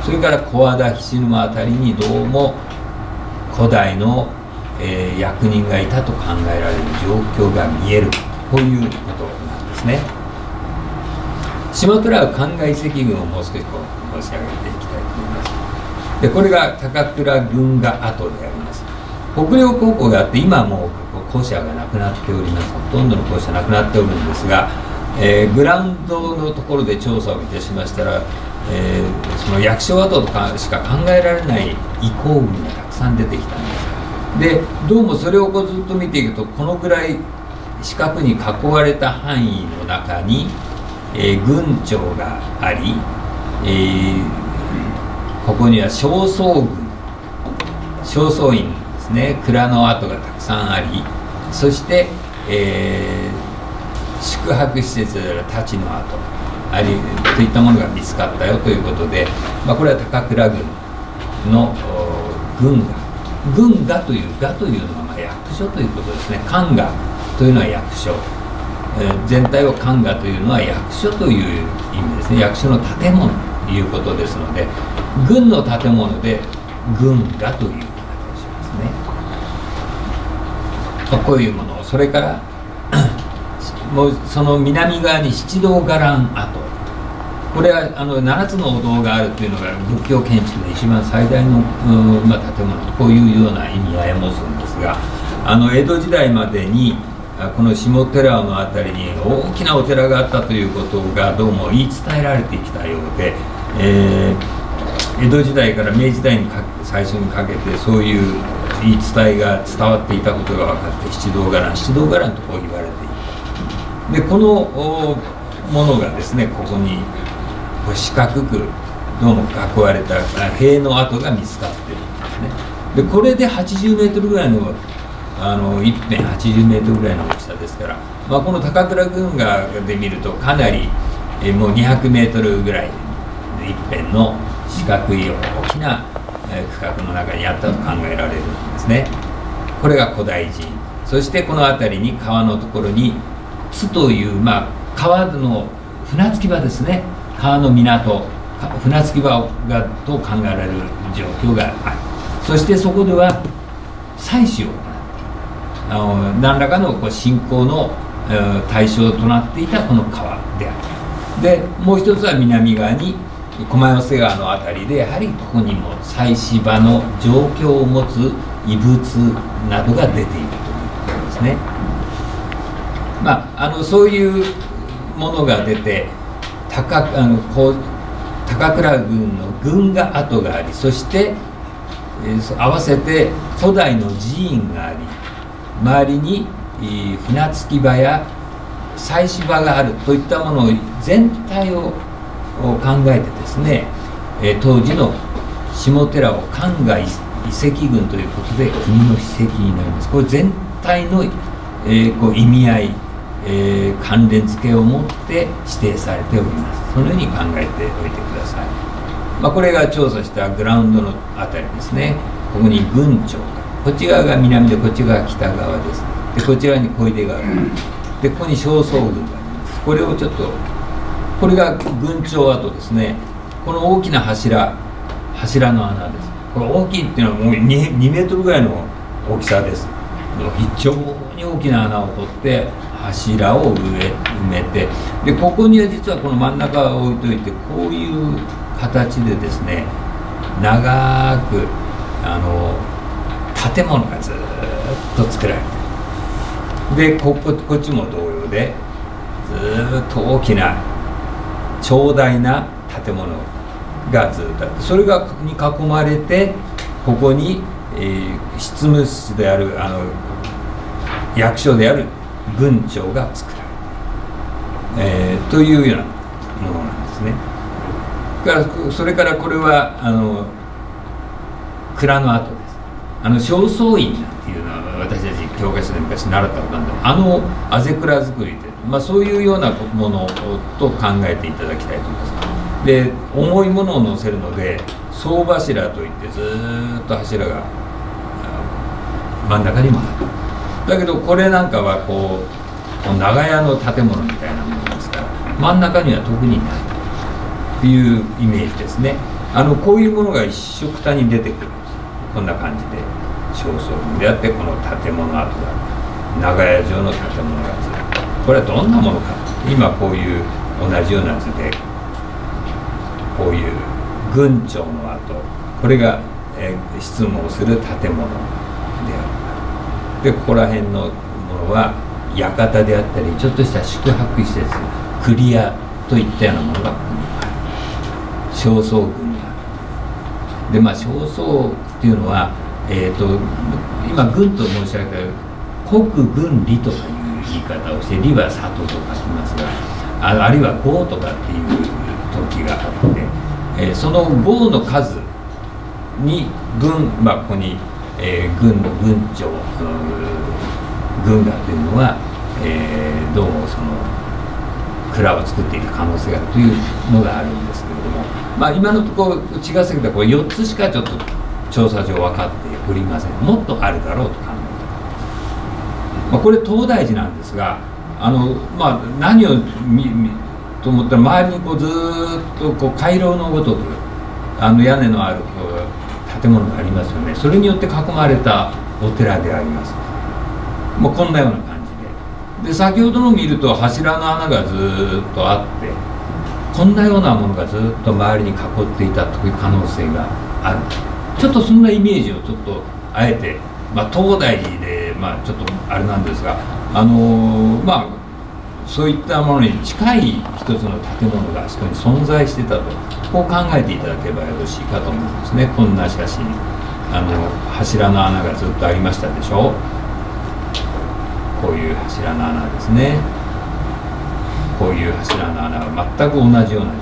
B: それから小和田菱沼あたりにどうも古代の、えー、役人がいたと考えられる状況が見える、こういうことなんですね。下倉灌漑遺跡群をもう少しこう申し上げていきたいと思います。でこれが高倉軍が跡であります。北陵高校があって、今はもう校舎がなくなっております。ほとんどの校舎なくなっておるんですが、えー、グラウンドのところで調査をいたしましたら、えー、その役所跡とかしか考えられない遺構群がたくさん出てきたんです。でどうもそれをこうずっと見ていくと、このぐらい四角に囲われた範囲の中に、えー、軍庁があり、えー、ここには正倉軍、正倉院ですね、蔵の跡がたくさんあり、そして、えー、宿泊施設である太刀の跡ありといったものが見つかったよということで、まあ、これは高倉軍の軍が軍がという「が」というのはまあ役所ということですね。官がというのは役所、えー、全体を官がというのは役所という意味ですね。役所の建物ということですので、軍の建物で軍がという言い方をしますね。こういうもの、それからもうその南側に七道伽藍跡、これはあのななつのお堂があるというのが仏教建築で一番最大の、うんまあ、建物とこういうような意味合いを持つんですが、あの江戸時代までにこの下寺の辺りに大きなお寺があったということがどうも言い伝えられてきたようで、えー、江戸時代から明治時代にか最初にかけてそういう言い伝えが伝わっていたことが分かって、七道伽藍七道伽藍とこう言われていた。でこのものがですね、ここにこう四角くどうも囲われた塀の跡が見つかっているんですね。でこれではちじゅうメートルぐらいのあの一辺はちじゅうメートルぐらいの大きさですから、まあ、この高倉軍河で見るとかなりえもうにひゃくメートルぐらい一辺の四角い大きな、 えー、区画の中にあったと考えられるんですね。これが古代人。そしてこの辺りに川のところに津という、まあ、川の船着き場ですね。川の港、船着き場がと考えられる状況がある。そしてそこでは祭祀を行ってあの何らかのこう信仰の、えー、対象となっていたこの川である。でもう一つは南側に駒寄川の辺りで、やはりここにも祭祀場の状況を持つ遺物などが出ているということですね。まあ、あのそういうものが出て、高あのこう高倉軍の軍が跡があり、そして、えー、合わせて古代の寺院があり、周りに、えー、船着き場や祭祀場があるといったものを全体を考えてですね、えー、当時の下寺を関外遺跡群ということで国の史跡になります。これ全体の、えー、こう意味合い、えー、関連付けを持って指定されております。そのように考えておいてください。まあ、これが調査したグラウンドのあたりですね。ここに郡町が、こっち側が南でこっち側が北側です。でこちらに小出川がある。でここに正倉郡があります。これをちょっと、これが郡町跡ですね。この大きな柱、柱の穴です。これ大きいっていうのはもう 2, 2メートルぐらいの大きさです。非常に大きな穴を掘って柱を埋め埋めて、でここには実はこの真ん中を置いといて、こういう形でですね、長くあの建物がずっと作られて、でこここっちも同様でずっと大きな長大な建物がずっとあって、それがに囲まれて、ここに、えー、執務室であるあの役所である郡庁が作られる、えー、というようなものなんですね。からそれからこれはあの蔵の跡です。あの正倉院なんていうのは私たち教科書で昔習ったことなんで、あのあぜ蔵作りで、まあ、そういうようなものと考えていただきたいと思います。で重いものを乗せるので総柱といってずっと柱が真ん中にもある。だけどこれなんかはこう長屋の建物みたいなものですから、真ん中には特にないというイメージですね。あのこういうものが一緒くたに出てくるんです。こんな感じで正倉院であって、この建物跡が長屋状の建物がずっと、これはどんなものか、今こういう同じような図でこういう郡庁の跡、これが、えー、執務をする建物である。でここら辺のものは館であったり、ちょっとした宿泊施設、栗屋といったようなものがここにある。正倉郡にある。でまあ正倉っていうのは、えー、と今郡と申し上げた国郡里とかいう言い方をして、里は里と書きますが、あ, あるいは郷とかっていう時があって、えー、その郷の数に郡、まあ、ここに、えー、郡の郡庁、郡がというのは、えー、どうもその蔵を作っていた可能性があるというのがあるんですけれども、まあ、今のところ茅ヶ崎ではこれよっつしかちょっと調査上分かっておりません。もっとあるだろうと考えています。まあ、これ東大寺なんですが、あの、まあ、何を見見と思ったら、周りにこうずっとこう回廊のごとくあの屋根のあるこう建物がありますよね。それによって囲まれたお寺であります。もうこんなような感じで、で先ほどの見ると柱の穴がずっとあって、こんなようなものがずっと周りに囲っていたという可能性がある。ちょっとそんなイメージをちょっとあえて、まあ、東大寺で、まあ、ちょっとあれなんですが、あのー、まあそういったものに近い一つの建物があそこに存在してたと、こう考えていただければよろしいかと思うんですね。こんな写真、あの柱の穴がずっとありましたでしょう。こういう柱の穴ですね。こういう柱の穴は全く同じような状況。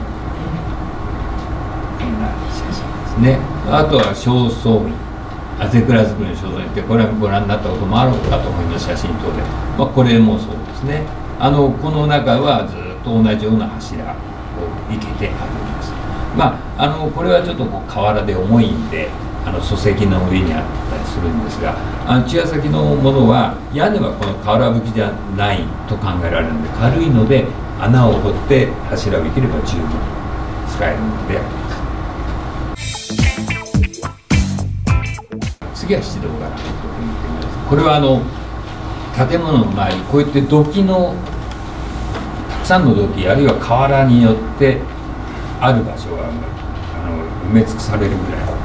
B: こんな写真ですね。あとは正倉院、あぜ蔵造りの正倉院って、これはご覧になったこともあるかと思います。写真等で、まあ、これもそうですね。あのこの中はずっと同じような柱を生けてあります。 まあ、あのこれはちょっとこう瓦で重いんで、あの礎石の上にあったりするんですが、あの茅ヶ崎のものは屋根はこの瓦葺きじゃないと考えられるので、軽いので穴を掘って柱を生ければ十分使えるのであります。次は七道伽藍。これはあの建物の周り、こうやって土器のたくさんの土器、あるいは瓦によってある場所があの埋め尽くされるぐらいあり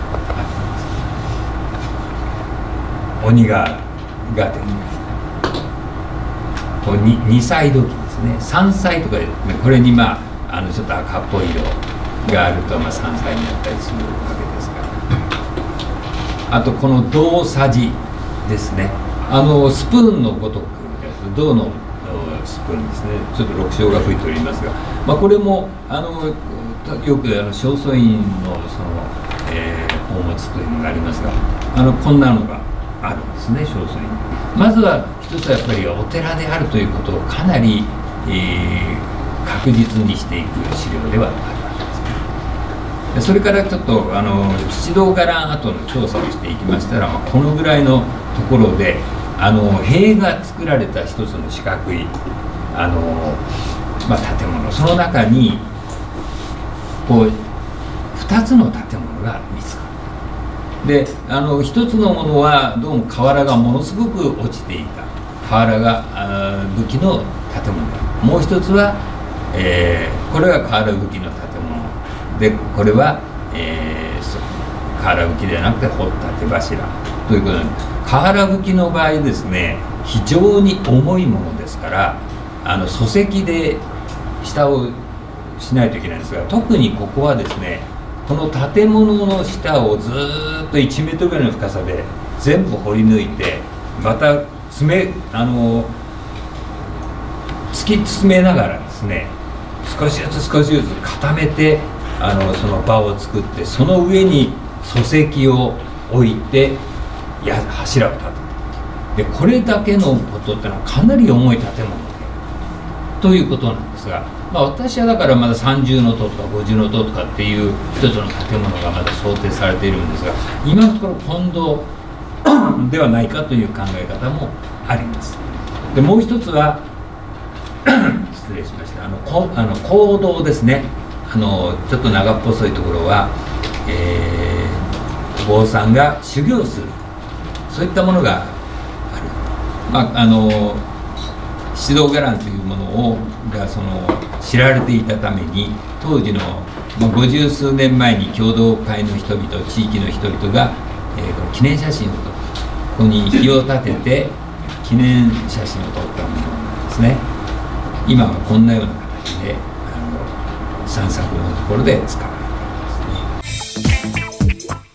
B: ます。鬼瓦が出てきます。こうににさい土器ですね。さんさいとかで、これにまああのちょっと赤っぽい色があると、まあ、さんさいになったりするわけですが、あとこの銅さじですね。あのスプーンのごとく銅のスプーンですね。ちょっと六章が吹いておりますが、まあ、これもあのよくあの正倉院のその、えー、宝物というのがありますが、あのこんなのがあるんですね、正倉院。まずは一つはやっぱりお寺であるということをかなり、えー、確実にしていく資料ではあります。それからちょっとあの七道伽藍跡の調査をしていきましたら、まあ、このぐらいのところであの塀が作られた一つの四角いあの、まあ、建物、その中にこう二つの建物が見つかる。であの一つのものはどうも瓦がものすごく落ちていた瓦が武器の建物、もう一つは、えー、これが瓦武器の建物で、これは、えー、瓦葺きではなくて掘った手柱ということなんです。瓦葺きの場合ですね、非常に重いものですから、あの礎石で下をしないといけないんですが、特にここはですね、この建物の下をずーっといちメートルぐらいの深さで全部掘り抜いて、また詰めあの突き詰めながらですね、少しずつ少しずつ固めて、あのその場を作って、その上に礎石を置いてや柱を立てて、でこれだけのことってのはかなり重い建物でということなんですが、まあ、私はだからまださんじゅうの塔とかごじゅうの塔とかっていう一つの建物がまだ想定されているんですが、今のところ今度ではないかという考え方もあります。でもう一つは失礼しました、あのこあの講堂ですね。あのちょっと長っぽそいところは、えー、お坊さんが修行する、そういったものがある。まああの七道伽藍というものをがその知られていたために、当時の五十数年前に共同会の人々、地域の人々が、えー、この記念写真を撮って、ここに火を立てて記念写真を撮ったものなんですね。今はこんなような形であの散策のところで使われてい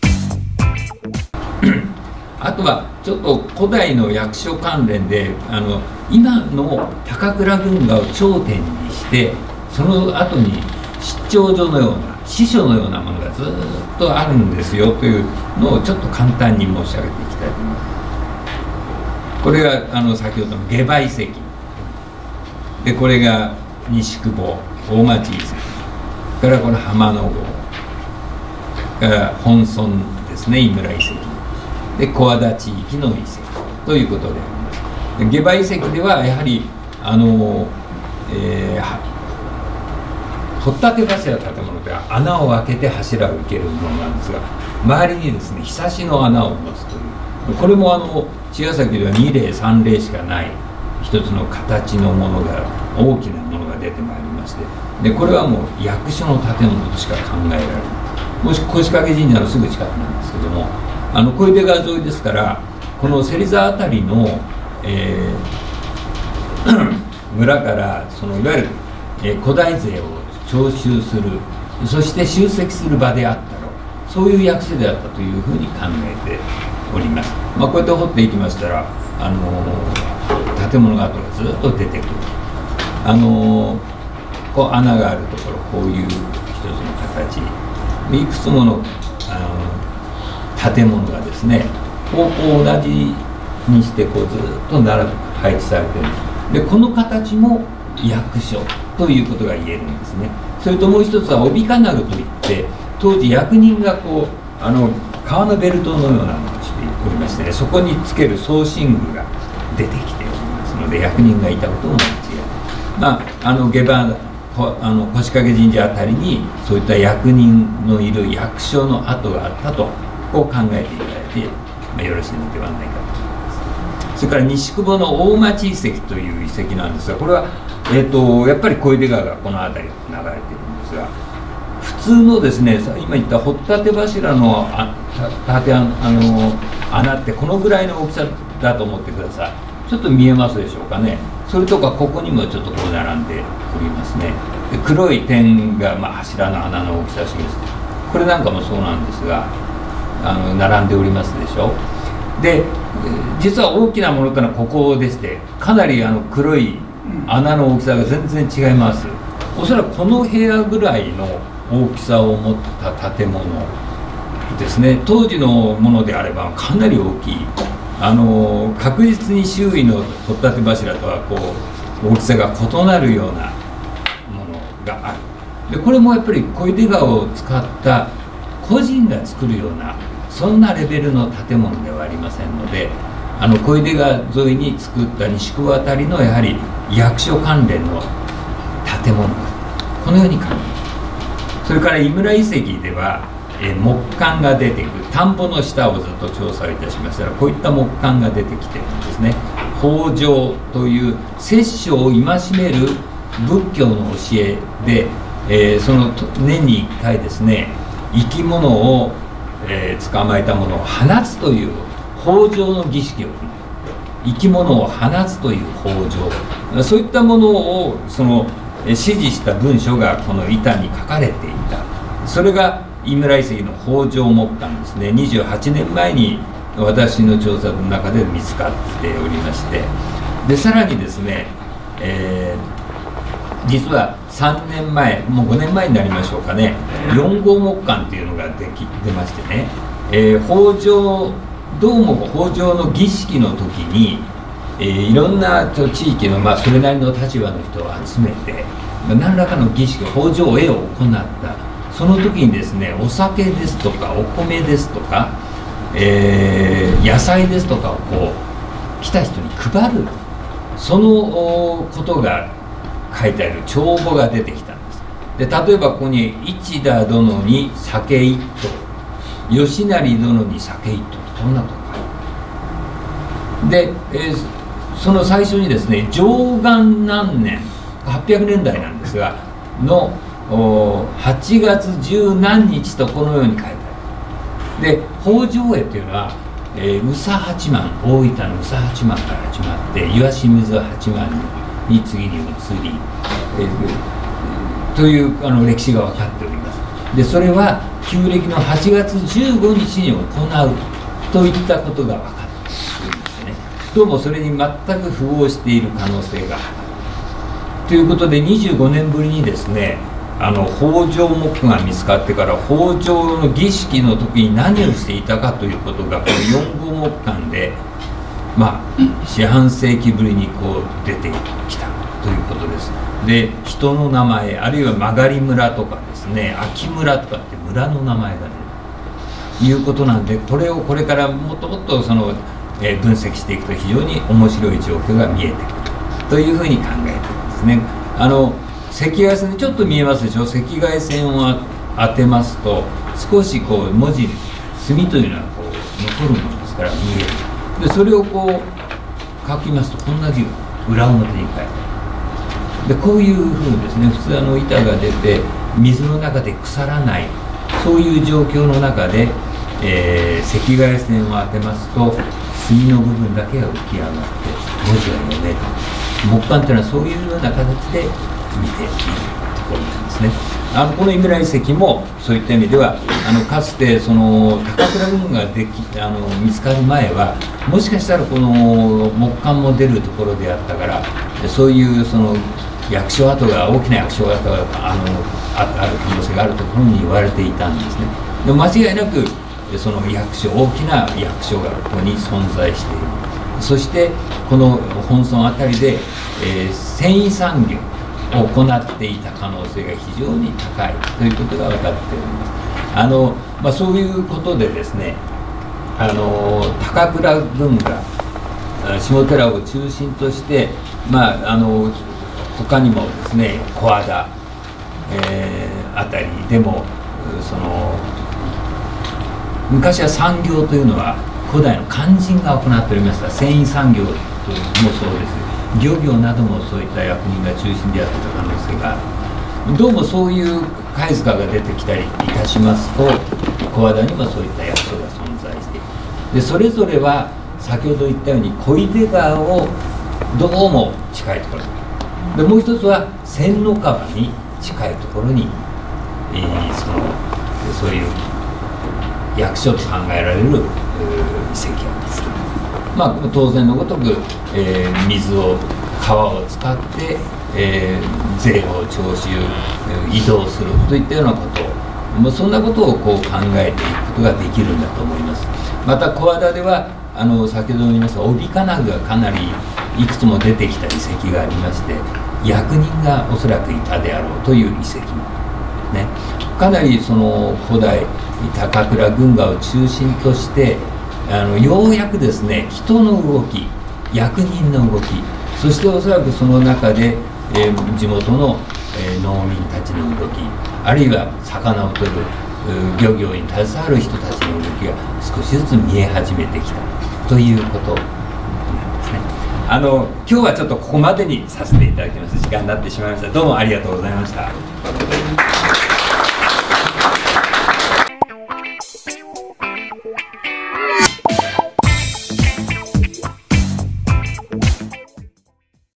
B: ますね。あとはちょっと古代の役所関連で、あの今の高倉軍河を頂点にして、その後に出張所のような司書のようなものがずっとあるんですよというのをちょっと簡単に申し上げていきたいと思います。これがあの先ほどの下梅遺跡で、これが西久保大町遺跡からこの浜野郷から本村ですね、井村遺跡で小和田地域の遺跡ということであります。下梅遺跡ではやはりあの、えー、掘ったて柱建物では穴を開けて柱を受けるものなんですが、周りにですねひさしの穴を持つという、これもあの茅ヶ崎ではに例さん例しかない一つの形のものが、大きなものが出てまいりまして、でこれはもう役所の建物としか考えられない。もし腰掛神社のすぐ近くなんですけども、あの小出川沿いですから、この芹沢あたりの、えー、村からそのいわゆる、えー、古代税を徴収する、そして集積する場であったろう、そういう役所であったというふうに考えております。まあ、こうやって掘っていきましたら、あのー、建物跡がずっと出てくる。あのー、こう穴があるところ、こういう一つの形で、いくつもの、あのー、建物がですね、方向を同じにしてこうずっと並ぶ配置されている。でこの形も役所ということが言えるんですね。 それともう一つは帯カナルといって、当時役人がこうあの革のベルトのようなものをしておりましてね、そこにつける装身具が出てきておりますので、役人がいたことも間違いない。まああの下馬あの腰掛神社あたりにそういった役人のいる役所の跡があったとこう考えていただいて、まあ、よろしいのではないかと思います。それから西久保の大町遺跡という遺跡なんですが、これは、えー、とやっぱり小出川がこの辺りを流れているんですが、普通のですね、今言った掘ったて柱のあ縦あの穴ってこのぐらいの大きさだと思ってください。ちょっと見えますでしょうかね。それとかここにもちょっとこう並んでおりますね。で黒い点が、まあ、柱の穴の大きさを示す。これなんかもそうなんですが、あの並んでおりますでしょ。で実は大きなものというのはここでして、かなりあの黒い穴の大きさが全然違います。おそらくこの部屋ぐらいの大きさを持った建物ですね。当時のものであればかなり大きい。あの確実に周囲の掘ったて柱とはこう大きさが異なるようなものがある。でこれもやっぱり小出川を使った個人が作るようなそんなレベルの建物ではありませんので、あの小出川沿いに作った西久保あたりのやはり役所関連の建物がこのように考える。それから井村遺跡ではえ木簡が出てくる。田んぼの下をずっと調査をいたしましたら、こういった木簡が出てきてるんですね。法上という摂生を戒める仏教の教えで、えー、その年にいっかいですね、生き物を、えー、捕まえたものを放つという法上の儀式を行う。生き物を放つという法上、そういったものをその指示した文書がこの板に書かれていた。それが井村遺跡の法上木簡ですね。にじゅうはちねんまえに私の調査の中で見つかっておりまして、でさらにですね、えー、実はさんねんまえ、もうごねんまえになりましょうかね、よん号木簡っていうのができ出ましてね、えー、法上どうも法上の儀式の時に、えー、いろんな地域の、まあ、それなりの立場の人を集めて、まあ、何らかの儀式法上絵を行った。その時にですね、お酒ですとかお米ですとか、えー、野菜ですとかをこう来た人に配る、そのことが書いてある帳簿が出てきたんです。で例えばここに一田殿に酒一斗、吉成殿に酒一斗、こんなとこ書いてある。で、えー、その最初にですね、貞観何年はっぴゃくねんだいなんですがのはちがつ十何日とこのように書いてある。で北条絵というのは、えー、宇佐八幡、大分の宇佐八幡から始まって岩清水八幡に次に移り、えー、というあの歴史が分かっております。でそれは旧暦のはちがつじゅうごにちに行うといったことが分かっているんですね。どうもそれに全く符合している可能性があるということで、にじゅうごねんぶりにですね、あの法上木が見つかってから法上の儀式の時に何をしていたかということがこのよん号木簡で、まあ四半世紀ぶりにこう出てきたということです。で人の名前、あるいは曲がり村とかですね、秋村とかって村の名前が出るということなんで、これをこれからもっともっとその、えー、分析していくと非常に面白い状況が見えてくるというふうに考えていますね。あの赤外線でちょっと見えますでしょ。赤外線を当てますと少しこう文字墨というのはこう残るものですから見える。でそれをこう書きますとこんな字が裏表に書いてある。でこういうふうにですね、普通あの板が出て水の中で腐らない、そういう状況の中で、えー、赤外線を当てますと墨の部分だけが浮き上がって文字が読める。木簡というのはそういうような形で見ているところなんですね。あのこの井村遺跡もそういった意味ではあのかつてその高倉軍ができあの見つかる前はもしかしたらこの木簡も出るところであったから、そういうその役所跡が大きな役所跡があの あ, ある可能性があるところに言われていたんですね。でも間違いなくその役所大きな役所がここに存在している。そしてこの本村あたりで、えー、繊維産業行っていた可能性が非常に高いということが分かっております。あの、まあ、そういうことでですね、あの高倉軍が下寺を中心として、まあ、あの他にもですね小和田、えー、あたりでもその昔は産業というのは古代の漢人が行っておりました。繊維産業もそうです。漁業などもそういった役人が中心でやってた可能性がある。どうもそういう貝塚が出てきたりいたしますと、小和田にもそういった役所が存在している。でそれぞれは先ほど言ったように小出川をどうも近いところで、もう一つは千の川に近いところに、えー、そのそういう役所と考えられる遺跡があります。まあ、当然のごとく、えー、水を川を使って、えー、税を徴収移動するといったようなことを、もうそんなことをこう考えていくことができるんだと思います。また小和田ではあの先ほども言いました帯金具がかなりいくつも出てきた遺跡がありまして、役人がおそらくいたであろうという遺跡もね、かなりその古代高倉軍河を中心としてあのようやくですね人の動き、役人の動き、そしておそらくその中で、えー、地元の、えー、農民たちの動き、あるいは魚を取る漁業に携わる人たちの動きが少しずつ見え始めてきたということなんですね。あの今日はちょっとここまでにさせていただきます。時間になってしまいました。どうもありがとうございました。